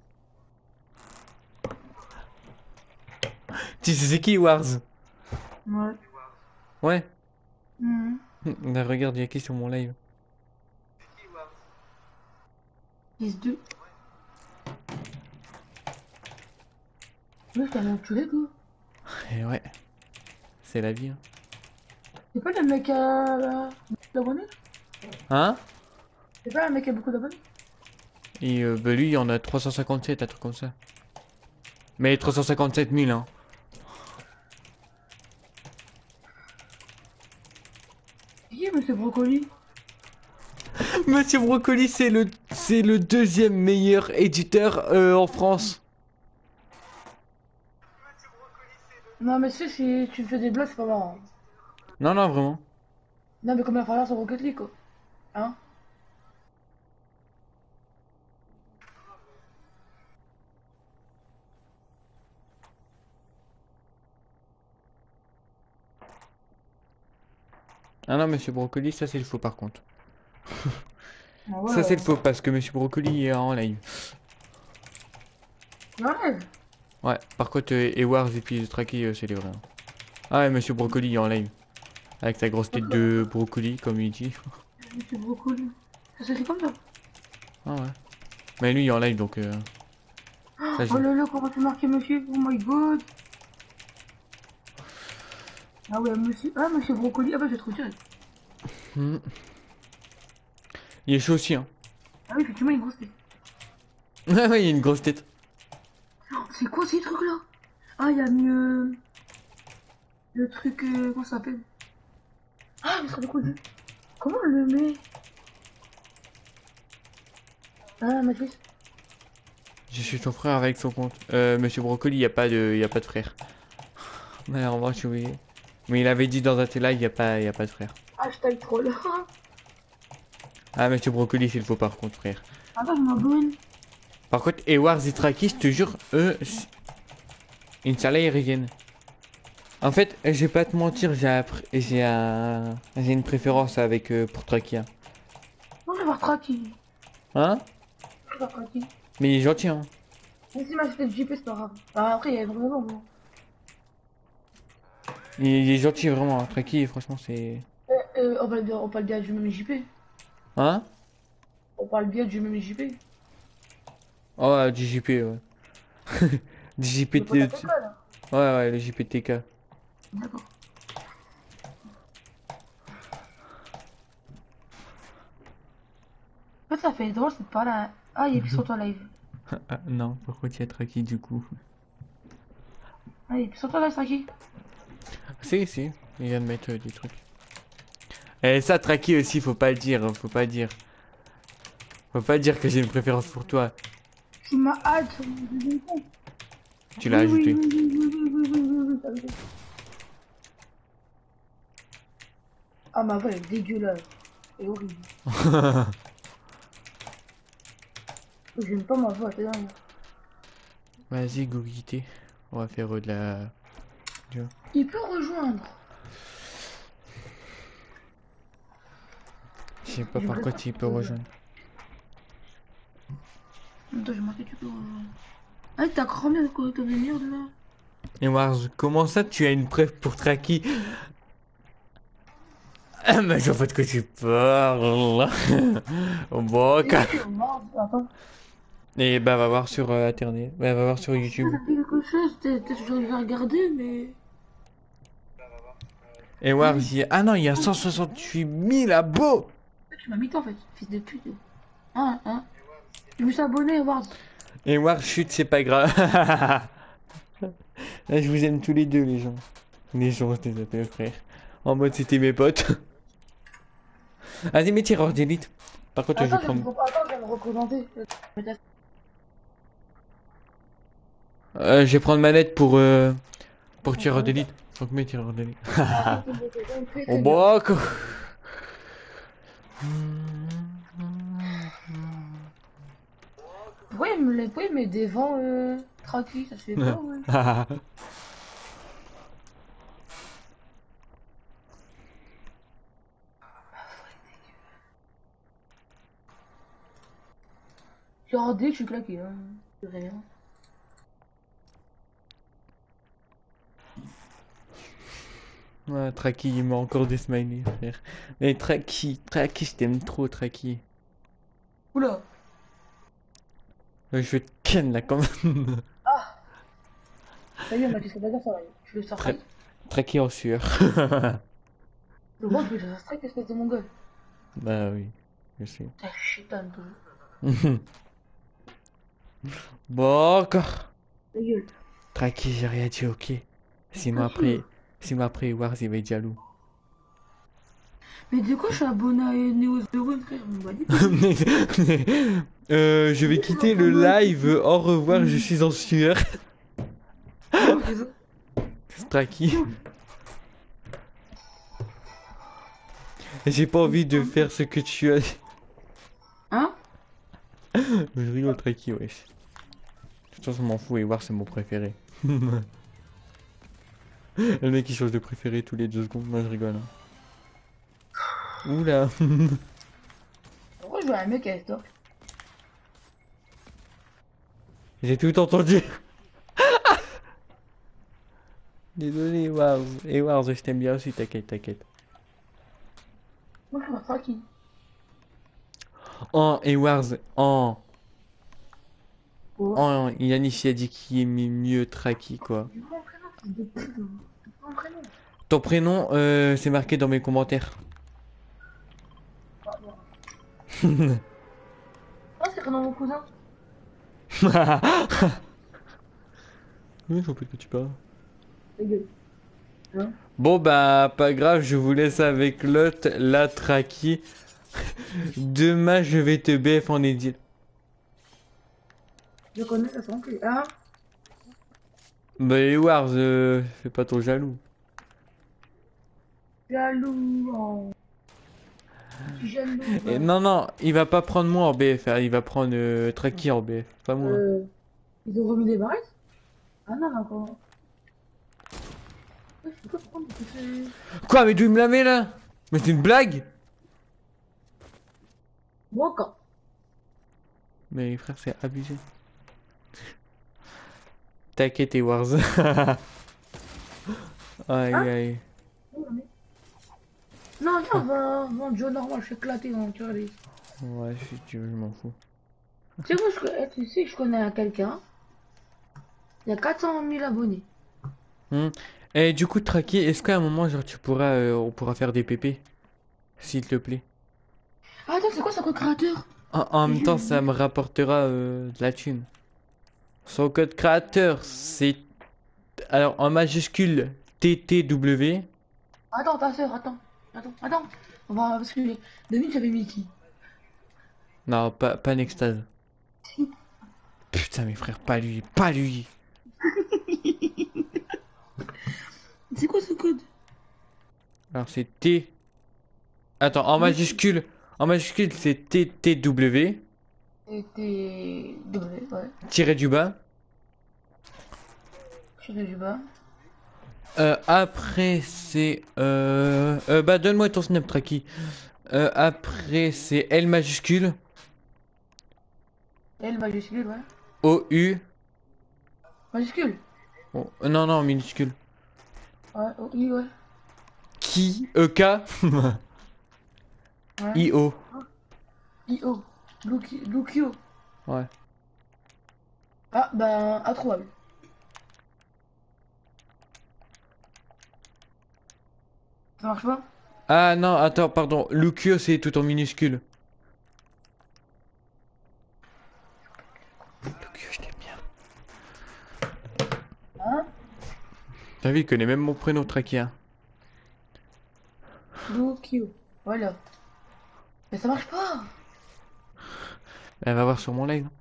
Tu sais c'est qui Wars? Ouais. Ouais. Mhm. Là, regarde, il y a qui sur mon live? 10-2. Ouais, je t'ai même tué, quoi. Et ouais, c'est la vie. Hein. C'est pas le mec à d'abonnés? Hein? C'est pas le mec qui a beaucoup d'abonnés? Et bah lui, il y en a 357, un truc comme ça. Mais 357 000, hein. Qui est Monsieur Brocoli? Monsieur Brocoli, c'est le deuxième meilleur éditeur en France. Non, mais si tu fais des blagues, c'est pas marrant. Non, non, vraiment. Non, mais combien il va falloir sur Rocket League, quoi? Hein? Ah non, Monsieur Brocoli, ça c'est le faux par contre. Ah Ça c'est le ouais. faux parce que Monsieur Brocoli est en live. Ouais. Ouais, par contre, Ewards et puis Tracky, c'est les vrais. Hein. Ah ouais, Monsieur Brocoli est en live. Avec sa grosse tête de brocoli, comme il dit. Monsieur Brocoli. Ça s'écrit comme ça. Ah ouais. Mais lui, il est en live donc. Ça, Oh là là, comment tu marqué monsieur? Oh my god. Ah ouais, monsieur. Ah, monsieur Brocoli. Ah bah, j'ai trop direct. Hmm. Il est chaud aussi, hein. Ah oui, effectivement, il est grosse tête. Ah ouais, il a une grosse tête. Oh, c'est quoi ces trucs-là? Ah, il y a mieux. Le truc. Comment ça s'appelle? Ah, mais ça serait cool. Comment on le met? Ah, ma fils. Je suis ton frère avec son compte. Monsieur Brocoli, y a pas de frère. Malheureusement, je suis oublié. Mais il avait dit dans un tel live, y a pas de frère. Hashtag troll. Ah, Monsieur Brocoli, c'est le faux par contre, frère. Attends, je m'abonne. Par contre, Ewars et Traki, je te jure, eux, Inch'Allah, ils reviennent. En fait, je vais pas te mentir, j'ai une préférence avec pour Traki. Hein? Non, je vais voir Traki. Hein? Je vais voir Traki. Mais il est gentil, hein. Mais si ma fait JP, c'est pas grave. Ah, après, il y a vraiment bon. Il est gentil, vraiment. Hein. Traki, franchement, c'est. On parle bien du même JP. Hein? On parle bien du même JP. Oh, du JP, ouais. Du Le pote à JPT. TK, là. Ouais, ouais, le JPTK. D'accord. En fait, ça fait drôle, c'est pas là. Ah, il est plus sur ton live. Ah, non, pourquoi tu as Traki du coup? Ah, il est plus sur ton live, Traki. Si, il vient de mettre des trucs. Et ça, Traki aussi, faut pas le dire, hein, faut pas dire. Faut pas dire que j'ai une préférence pour toi. Tu m'as hâte sur mon deuxième compte. Tu l'as ajouté. Ça me fait. Ah, ma voix, elle est dégueulasse. Elle est horrible. J'aime pas ma voix, t'es dingue. Vas-y, Gogité. On va faire de la. Il peut rejoindre. Je sais pas Je par quoi préfère tu que peux rejoindre. Attends, j'ai marqué, tu peux rejoindre. Ah, t'as cramé avec quoi, t'as de merde là? Et Wars, comment ça tu as une preuve pour Traki? Ah, mais je vois pas de quoi tu parles. Bon, Attends. et bah, va voir sur Internet. Bah, va voir sur Ça YouTube. fait quelque chose, t'as toujours dû regarder, mais. Et Wars, ah non, il y a 168 000 abos! Tu m'as mis en fait, fils de pute. Hein? Je me suis abonné, Ward. Et Wars, chute, c'est pas grave. Là, je vous aime tous les deux, les gens. Les gens, je les appelle frère. En mode, c'était mes potes. Vas-y, mets tireur d'élite. Par contre, je vais prendre. Attends, je vais me représenter. Je vais prendre manette pour tireur d'élite. Faut que mes tireurs d'élite. On boit quoi. Pourquoi il met des vents traqués, ça se fait pas, ouais. Regardez, je suis claqué, hein. Je fais rien. Ouais, Traki, il m'a encore des smileys, frère. Mais Traki, je t'aime trop, Traki. Oula. Je vais te ken là, quand même. Ah. Ça y est, Mathis, ça va dire ça va. Je le strike. Traki en sueur. Je vois que je le strike, espèce de mongol. Bah oui, je sais. T'as chitan, toi. Bon, encore. Ta gueule. Traki, j'ai rien dit, ok. Sinon après, Wars, il va être jaloux. Mais du coup, je suis abonné à Neo Zero, frère. On m'a dit. Je vais quitter le live. Au revoir, je suis en sueur. Oh, c'est ça. Traki. J'ai pas envie de faire ce que tu as. Hein? Je rigole, Traki, wesh. De toute façon, je m'en fous, et War, c'est mon préféré. Le mec, il change de préféré tous les 2 secondes. Moi, je rigole. Hein. Oula. Pourquoi je vois un mec avec toi? J'ai tout entendu. Désolé, Wars. Et Wars, je t'aime bien aussi, t'inquiète, t'inquiète. Moi, je suis pas qui. Oh, et Wars, oh. Oh. Oh, Yannick a dit qu'il aimait mieux Traki, quoi. Dis mon prénom, c'est de pute. Mon prénom. Ton prénom, c'est marqué dans mes commentaires. Ah, c'est prénom mon cousin. Oui, je vois pas de quoi tu parles. Ta gueule. Hein? Bon, bah, pas grave, je vous laisse avec l'autre, la Traki. Demain, je vais te BF en edit. Je connais ça sans plus. Hein? Bah, les Wars, fais pas ton jaloux. Jaloux. Oh. Je suis jaloux. Et non, non, il va pas prendre moi en BF, hein, il va prendre Traki en BF, pas moi. Ils ont remis des barrettes? Ah non, encore. Ouais, je peux pas prendre parce que c'est. Quoi, mais d'où il me la met là? Mais c'est une blague? Bon, quand. Mais frère, c'est abusé. T'inquiète, Wars. Aïe, Hein? aïe. Non, non, va Joe normal, je suis éclaté dans le cœur. Ouais, si tu veux, je m'en fous. Tu sais que je connais quelqu'un, il y a 400 000 abonnés. Et du coup, Traki, est-ce qu'à un moment, genre, on pourra faire des pépés? S'il te plaît. Ah, attends, c'est quoi son code créateur? En même temps, ça me rapportera de la thune. Son code créateur, c'est... Alors, en majuscule, TTW. Attends, ta soeur, attends. On va basculer. Devine, j'avais mis qui? Non, pas Nextase. Putain, mes frères, pas lui, pas lui. C'est quoi ce code? Alors, c'est T... Attends, en majuscule, c'est TTW, C'était W, ouais. tiré du bas. Tiré du bas. Après, c'est... bah, donne-moi ton snap, Traki. Après, c'est L majuscule, L majuscule, ouais. OU... Majuscule? Oh, non, non, minuscule. Ouais, O, I, ouais. Qui... EK... Ouais. IO. I-O. Lukio. Ouais. Ah, ben, introuvable. Ça marche pas? Ah non, attends, pardon. Lucio, c'est tout en minuscule. Lucio, je t'aime bien. Hein? T'as vu, il connaît même mon prénom, Traki, hein. Lukio. Voilà. Mais ça marche pas! Elle va voir sur mon live.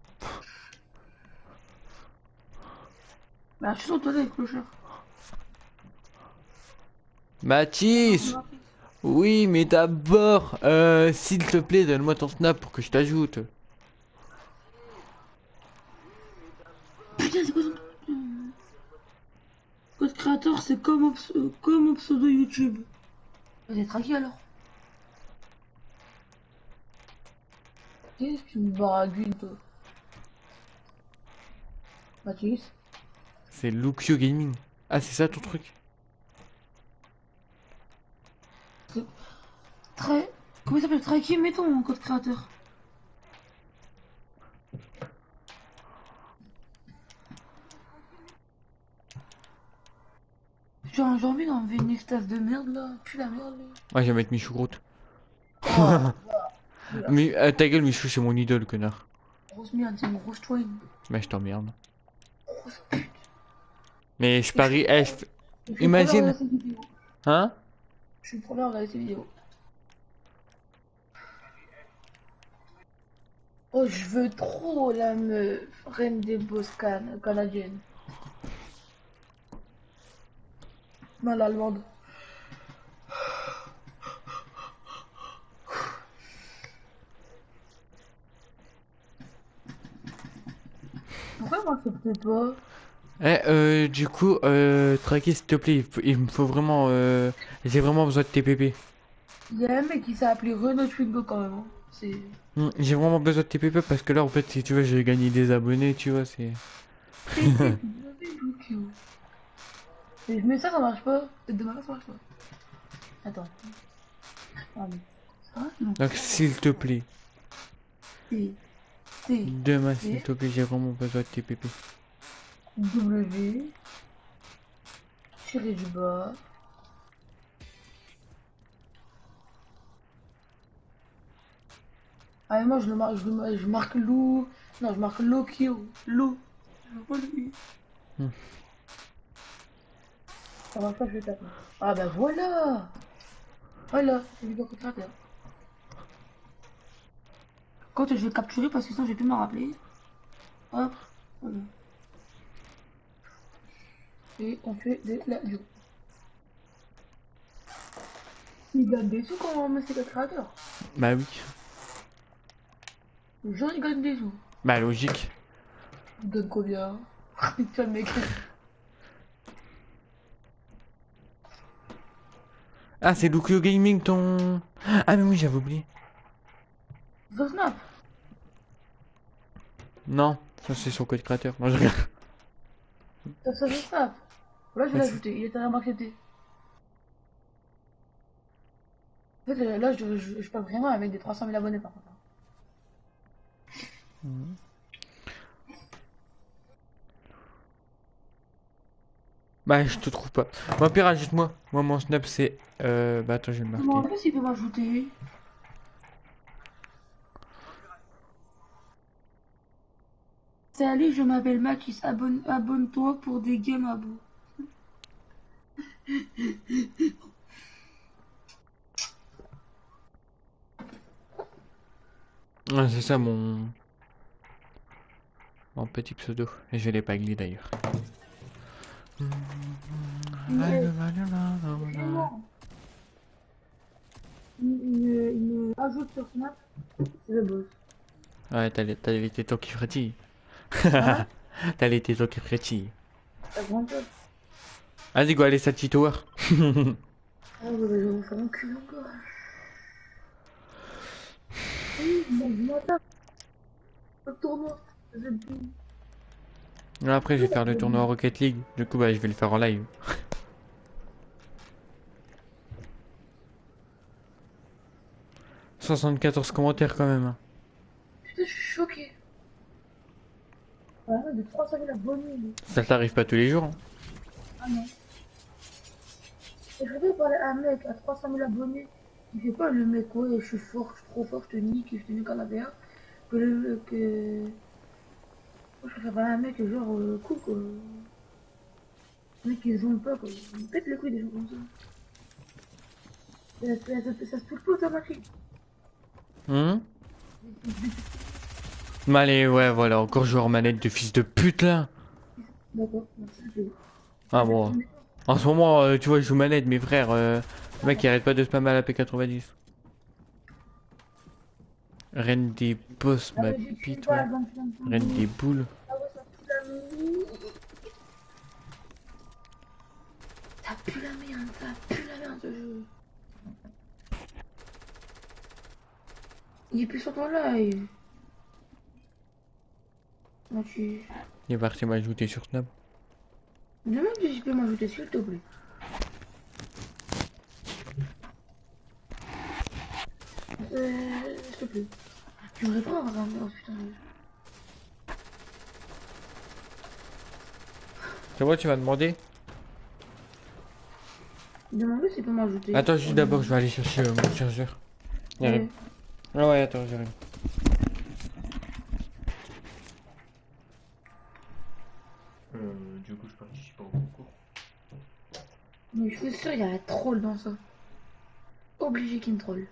Bah, je suis sur toi avec clochard. Mathis! Oui, mais d'abord, s'il te plaît, donne-moi ton snap pour que je t'ajoute. Putain, c'est quoi son code créateur? C'est comme un pseudo YouTube. Vous êtes tranquille alors? Qu'est-ce que tu me baragouines, toi? Mathis. C'est Luxio Gaming. Ah, c'est ça ton truc? Très. Comment il s'appelle? Très qui mettons en code créateur. J'ai envie d'enlever une extase de merde là. Pue la merde là. Ouais, je vais mettre Michou Grotte. Oh, voilà. Mais ta gueule, Michou, c'est mon idole, connard. Grosse merde, c'est une grosse twin. Mais je t'emmerde. Grosse pute. Mais je Et je suis parie, le je suis le premier à imagine, regarder ces vidéos. hein? Je suis le premier à regarder ces vidéos. Oh, je veux trop la meuf. Reine des boss canadienne. Non, l'allemande. Pourquoi moi je peux pas? Du coup, Traqué, s'il te plaît, il me faut vraiment, j'ai vraiment besoin de TPP. Il y a un mec qui s'est appelé Renault Twingo quand même. Hein. C'est. J'ai vraiment besoin de TPP parce que là, en fait, si tu veux, j'ai gagné des abonnés, tu vois, c'est... Mais ça marche pas. Peut-être demain ça marche pas. Attends. Ah, mais ça, non. Donc, s'il te plaît, T. T. demain, s'il T. te plaît, j'ai vraiment besoin de TPP. W. Tiré du bas. Ah, mais moi je le marque, je marque Lou. Non, je marque Lokio. Lou. Je vois pas lui. Hmm. Ça marche pas, je vais taper. Ah bah voilà. Voilà, c'est du créateur. Quand je vais le capturer parce que sinon j'ai pu m'en rappeler. Hop. Voilà. Et on fait de la view. Il gagne des sous quand on met ses créateurs. Bah oui. Les gens ils gagnent des sous. Bah logique. Ils gagnent combien? Tu vois le mec. Ah, c'est Lucio Gaming, ton... Ah, mais oui, j'avais oublié. The Snap. Non, ça, c'est son code créateur. Non, je regarde. Ça se Snap. Là je vais l'ajouter, il est à accepté. En fait là je parle vraiment avec des 300 000 abonnés par contre. Bah, je te trouve pas. Bon, pire, ajoute-moi. Moi, mon snap, c'est... Bah, attends, je vais le Comment en marquer. plus il peut m'ajouter? Salut, je m'appelle Mathis, abonne-toi pour des games à bout. Ouais, c'est ça, mon petit pseudo. Et je l'ai pas glissé, d'ailleurs. Mais vraiment, il me ajoute sur Snap, c'est le boss. Ouais, t'as les tétons qui frétillent. Hein? T'as les tétons qui frétillent. T'as grand chose. Vas-y, go, allez, ça petit tower. Ah ouais, je vais vous faire un cul encore. Oui, je m'attaque. Le tournoi. Après, je vais faire le tournoi Rocket League. Du coup, bah, je vais le faire en live. 74 commentaires quand même. Hein. Putain, je suis choqué. Ah, de 300 000 abonnés. Ça t'arrive pas tous les jours. Hein. Ah non. Et je voudrais parler à un mec à 300 000 abonnés. Il fait pas le mec, ouais, je suis fort, je suis trop fort, je te nique, je te nique à la BA. Que le. Que. Moi, je préfère parler à un mec genre cool quoi. Les mecs ils ont pas quoi. Ils me pètent les couilles des gens comme ça. Ça se touche pas automatique. Hum. Mais allez, ouais, voilà, encore joueur manette de fils de pute là. D'accord, merci. Ah bon. En ce moment, tu vois, je joue manette, mes frères. Le mec, il arrête pas de spammer à la P90. Reine des boss, Ah ma ouais, j'ai tué une pite, ouais. balle dans le flanc de Reine des ton. boules. Ah ouais, ça pue la merde. Ça pue la merde, ça pue la merde ce jeu. Il est plus sur ton live. Moi, tu... Il est parti m'ajouter sur Snap. Demande si tu peux m'ajouter, s'il te plaît. S'il te plaît. Tu me réponds, oh, putain. C'est moi, tu m'as demandé? Demande-lui s'il peut m'ajouter. Attends, juste d'abord, je vais aller chercher mon chargeur. Il arrive. Ah ouais, attends, j'arrive. Du coup, je participe pas au concours. Mais je suis sûr, il y a un troll dans ça. Obligé qu'il me troll.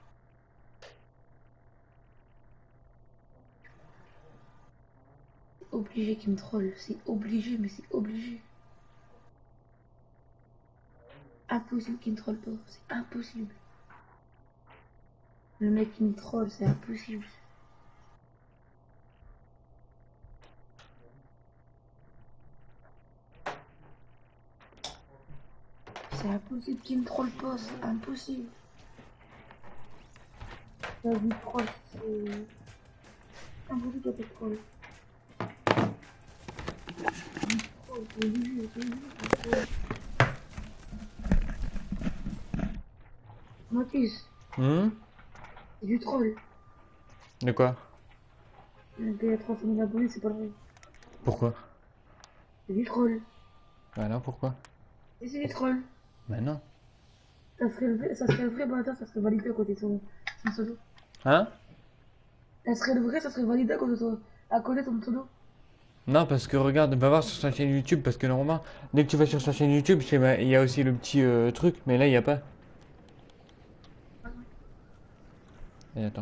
Obligé qu'il me troll. C'est obligé, mais c'est obligé. Impossible qu'il me troll pas. C'est impossible. Le mec qui me troll, c'est impossible. C'est impossible qu'il me troll pas. C'est impossible. La vie troll, c'est impossible qu'il te troll. C'est obligé, c'est obligé. Mathis, c'est du troll. De quoi? Il y a 300 000 abonnés, c'est pas vrai. Pourquoi? C'est du troll. Bah non, pourquoi? Et c'est du troll. Bah non. Ça serait le vrai bâtard, ça serait validé à côté de son pseudo. Hein? Ça serait le vrai, ça serait validé à côté de ton, à côté de ton pseudo. Non, parce que regarde, va voir sur sa chaîne YouTube, parce que normalement, dès que tu vas sur sa chaîne YouTube, il y a aussi le petit truc, mais là, il n'y a pas. Et attends.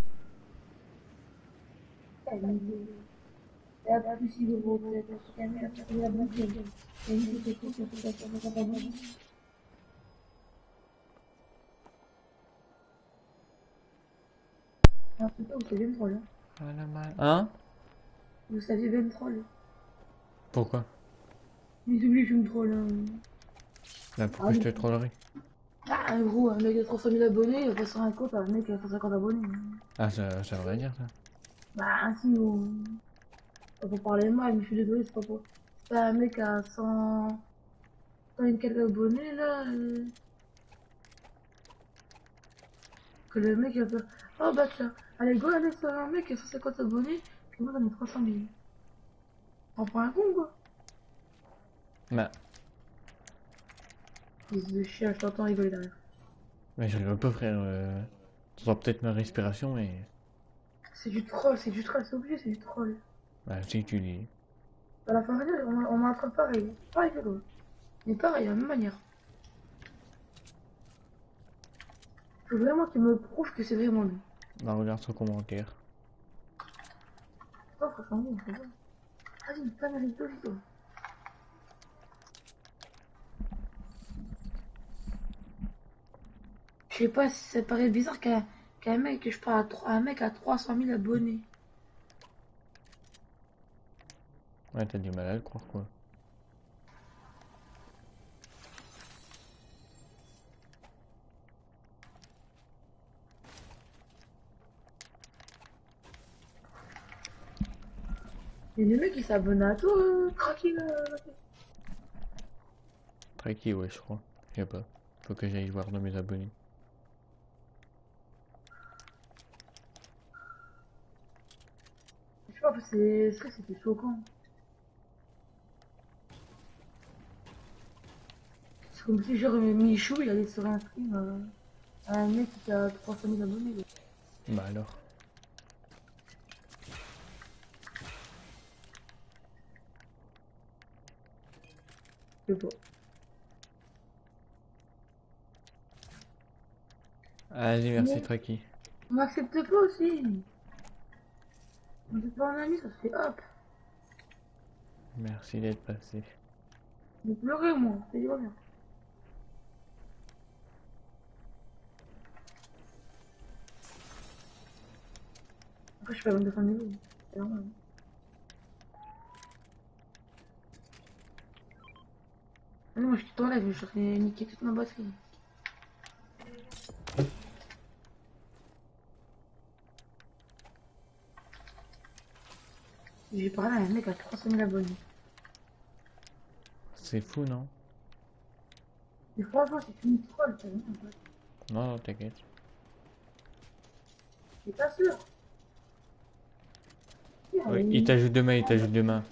Vous saviez me troll. Hein? Vous saviez bien me troll. Pourquoi? Mais c'est lui qui me troll. Bah pourquoi je te trollerai? Ah, gros, un mec à 300 000 abonnés, il va passer un compte à un mec à 150 abonnés. Ah, ça veut rien dire, ça. Bah, si, on peut parler mal, mais je suis désolé, c'est pas pour. C'est pas un mec à 100 et quelques abonnés, là. Que le mec il va faire. Oh bah tiens, allez go, allez sur un mec qui a 150 abonnés, puis moi j'en ai 300 000. On prend un con quoi. Bah, Fils de chien, je t'entends rigoler derrière. mais je rigole pas, frère. T'entends peut-être ma respiration, mais. C'est du troll, c'est obligé, c'est du troll. Bah, si tu dis. À la fin de l'année, on m'a attrapé pareil. Pareil que toi. Mais pareil, de la même manière. Faut vraiment qu'il me prouve que c'est vraiment lui. Bah, regarde son commentaire. Oh, franchement, bon, c'est bon. Vas-y, pas mérite aussi, toi. Je sais pas si ça paraît bizarre qu'un mec, que je parle à un mec à 300 000 abonnés. Ouais, t'as du mal à le croire, quoi. Et le mec il s'abonne à toi, tranquille. Tranquille, ouais, je crois. Je sais pas. Faut que j'aille voir dans mes abonnés. Je sais pas, c'était choquant. C'est comme si genre Michou il allait sur un stream à un mec qui a 300 000 abonnés. Bah alors. Je sais pas. Allez, merci, Mais Traki. on m'accepte pas aussi. On fait pas un ami, ça se fait hop. Merci d'être passé. Je vais pleurer moi, c'est du rien. Après je fais 22 niveau. C'est normal. Ah non, moi je suis dans la je cherchais niquer toute ma batterie. J'ai parlé à un mec à 300 000 abonnés. C'est fou, non? Mais franchement, c'est une troll, t'as vu, en fait. Non, non, t'inquiète. T'es pas sûr? Oui, il t'ajoute demain, il t'ajoute demain.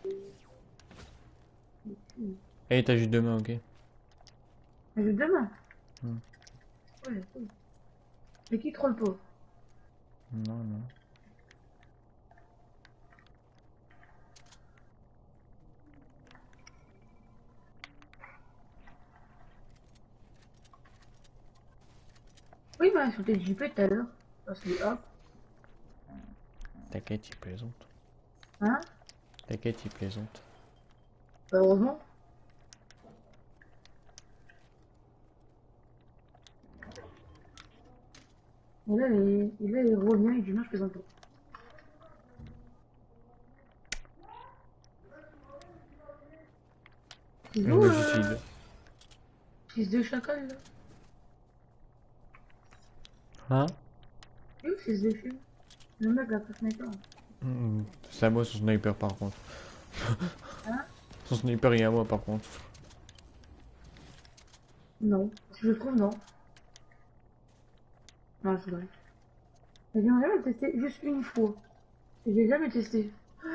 Et il t'ajoute demain, ok. Mais demain. Hmm. Ouais, cool. Mais qui troll pas? Non, non. Oui, il m'a insulté le JP tout à l'heure. Parce que hop, T'inquiète, il plaisante. hein? T'inquiète, il plaisante. Bah, heureusement. Et là, il revient, il dit non, je plaisante pas. C'est Le vous, logicide. fils de chacal, là. Hein? Oui, fils de chien. Le mec, la sniper. C'est à moi son sniper par contre. Hein? Son sniper il est à moi par contre. Non. Si je trouve, non. Non, je rigole. Mais j'aimerais jamais le tester juste une fois. Et j'ai jamais testé.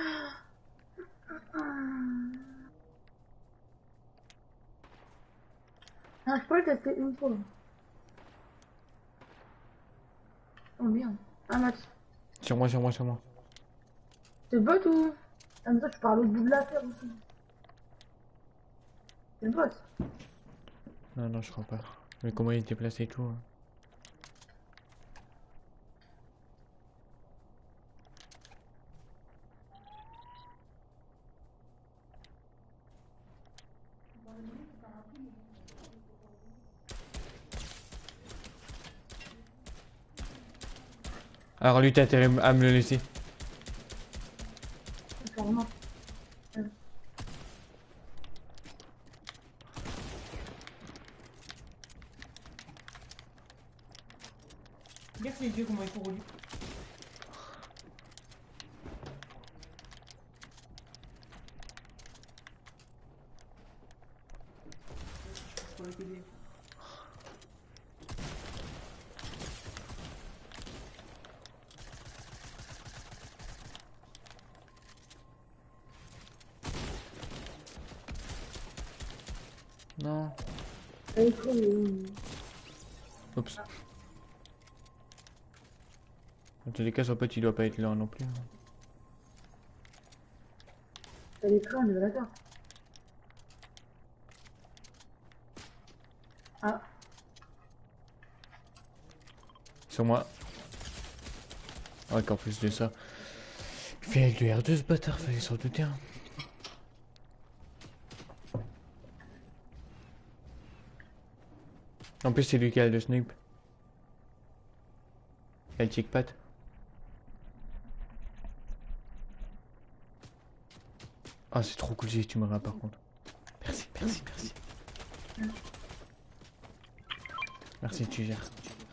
Non, je peux le tester une fois. Oh merde. Ah, Max. Sur moi, sur moi, sur moi. C'est le bot ou? Ah, mais toi, tu parles au bout de l'affaire aussi. C'est le bot. Non, non, je crois pas. Mais comment il était placé et tout, hein. Alors lui, t'as intérêt à me le laisser. Carrément. Regarde les yeux, comment ils sont relus. Pour le PD. Non. Elle est trop. Oups. Dans tous les cas, son pote, il doit pas être là non plus, hein. Elle est très, on est d'accord. Ah, Sur moi. Ouais, qu'en plus de ça. Il fait avec le R2 ce bâtard, fallait s'en douter, hein. En plus, c'est lui qui a le snipe. Il a le chick-pat. Ah, c'est trop cool si tu me rappelles par contre. Merci, merci, merci. Merci, tu gères.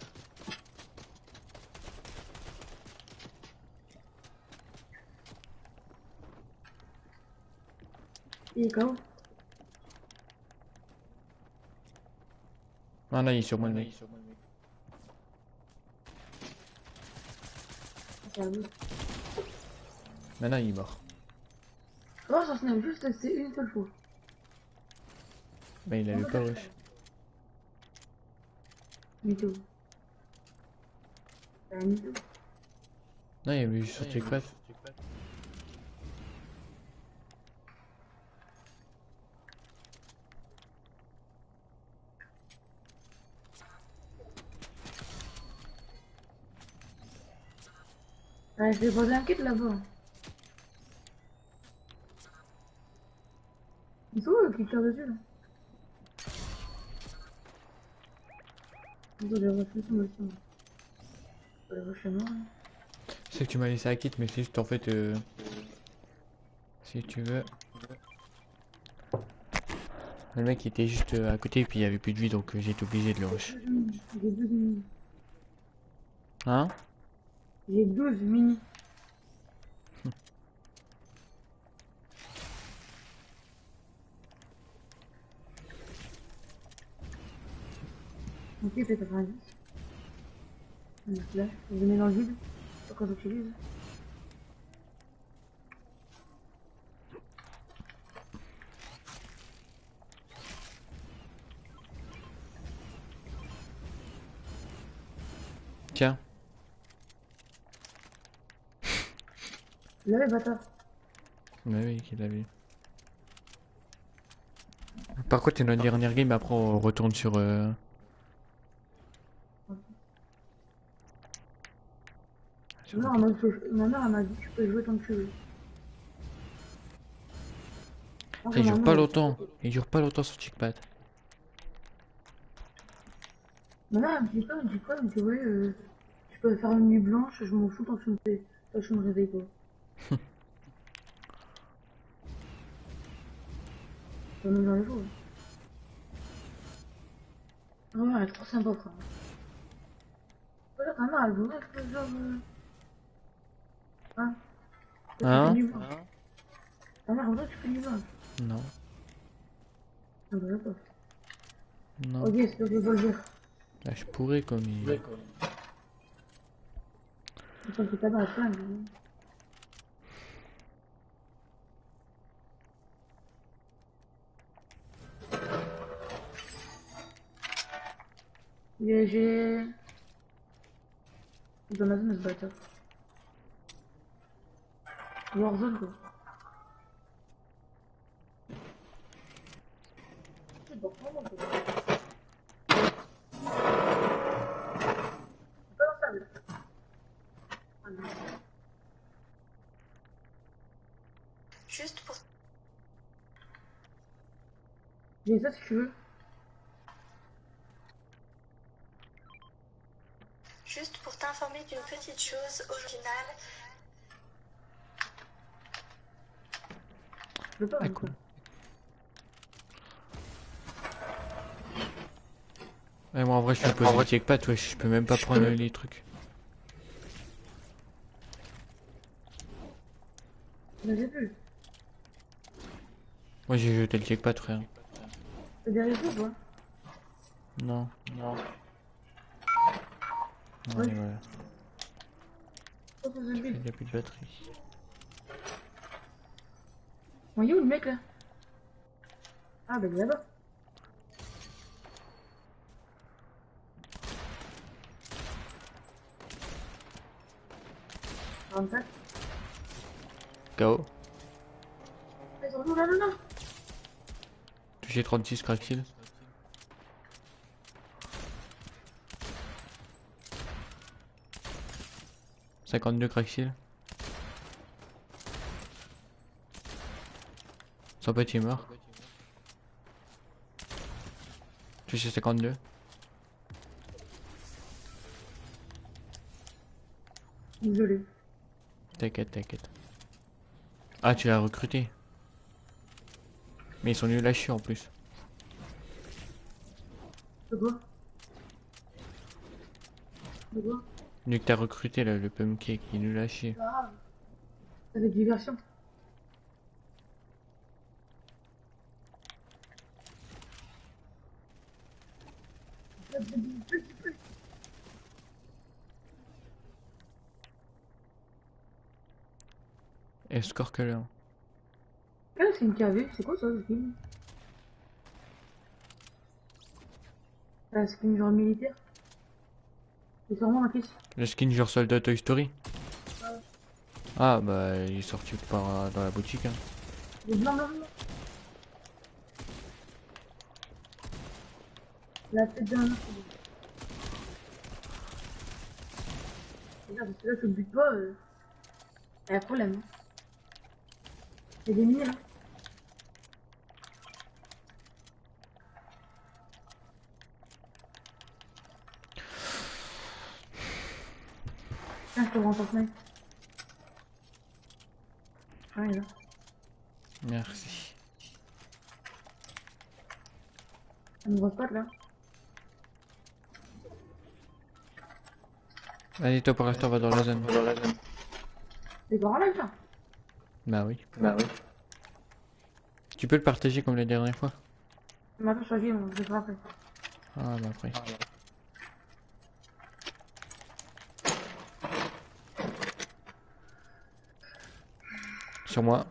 il est KO. Ah là, il est sur moi, le mec. C'est un bout. Maintenant, il est mort. Moi, j'en ai juste testé une seule fois. Mais il a eu pas rush. Mytho. C'est un mytho. Non, il y avait juste sur checkpad. Ouais, je vais poser un kit là-bas. Ils sont où le qui tire dessus là? Ils ont des réflexions aussi. Les rechaînements. Je sais que tu m'as laissé à kit, mais c'est juste en fait. Si tu veux. Le mec était juste à côté et puis il y avait plus de vie donc j'ai été obligé de le rush. J'ai 12 mini. Hein? J'ai 12 mini. Ok, c'est 90. Donc là, je le mets dans le vide. Pas quand j'utilise. Tiens. Là, les bâtards. Ouais, oui, qu'il a vu. Par contre, c'est notre dernière game, après on retourne sur... sur Non, ma mère elle m'a dit tu peux jouer tant que tu veux. Après, il dure pas longtemps. Il dure pas longtemps sur Chickpad. Ma mère elle me dit quoi? Elle me dit quoi? Elle me dit ouais, tu peux faire une nuit blanche, je m'en fous tant que tu me fais. Tant que tu me réveilles quoi. Ça me met dans les jours. Ah ouais, elle est trop sympa, frère. Voilà, ta mère elle voudrait que genre. Hein? Que tu fais Hein? nuit blanche. Ta mère elle voudrait que tu fais nuit blanche. Non. Ah bah d'accord. Non. Ok, c'est le revolver. Là, je pourrais comme il... C'est pas que ta mère elle flingue. J'ai. Dans la zone, ce bâtard. Warzone quoi. C'est bon, vraiment quoi. C'est pas dans table. Ah non. Juste pour, J'ai ça si tu veux. juste pour t'informer d'une petite chose originale. Je veux pas, Ah, mais cool. quoi. Ouais, moi en vrai, je suis posé Chickpad, ouais, je peux même pas prendre les trucs. Mais j'ai plus. Moi, j'ai jeté le Chickpad, frère. T'as des réseaux quoi? Non. Non. Non, Ouais. mais voilà. Oh, ça, c'est Il lui. n'y a plus de batterie. Bon, il est où le mec là? Ah bah il est là-bas. En fait. KO. Ils sont où là, là, là? Touché 36 crack kill. « 52 crack kill. Son petit est mort. Touché 52. Désolé. T'inquiète, t'inquiète. Ah, tu l'as recruté. Mais ils sont nuls à chier en plus. De quoi? De quoi? Lui que t'as recruté là, le pumpkin qui est nul à chier. Ah, avec diversion. Et score que là. Ah, c'est une KV, c'est quoi ça, ce skin? Ah, skin genre militaire? C'est sûrement un fils. Le skin genre soldat Toy Story. Ah bah il est sorti par dans la boutique hein. Le blanc, blanc, blanc. La tête d'un autre. Regarde, parce que là, je le bute pas, y a un problème. Hein. Il y a des mines là. Tiens, je te rends ton snipe. Ah, il est là. Merci. Ça me voit pas là. Allez toi pour l'instant va dans la zone. C'est grand live là. Bah oui. Bah oui. Tu peux le partager comme la dernière fois. Mais attends, je choisis, je vais faire après. Ah bah après. sur moi.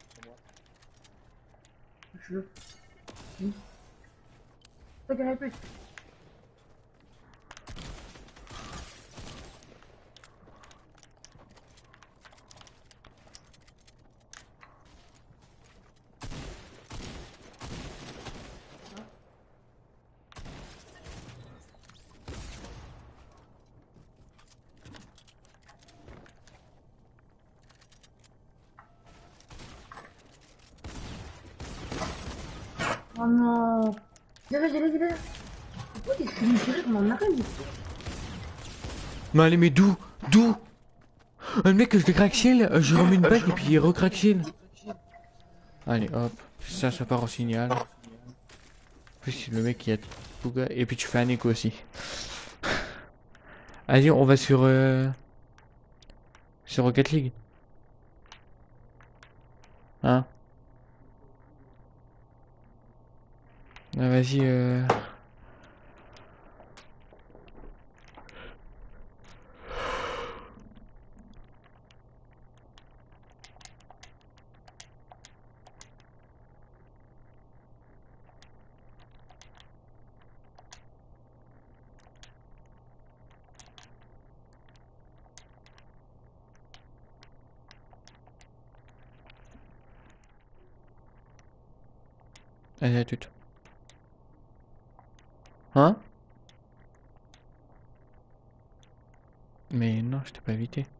Je... Oui. Regardez plus. Oh non. J'avais. Pourquoi il s'est mis direct comme un arène? Mais allez, mais d'où? D'où? Le mec, je le crack shield, je remets une balle et puis il recrack shield. Allez, hop. Ça part au signal. En plus, le mec, il a tout gars. Et puis tu fais un écho aussi. Allez, on va sur Rocket League. Hein? Ah, vas-y, allez, à toute. Hein? Mais non, je t'ai pas invité.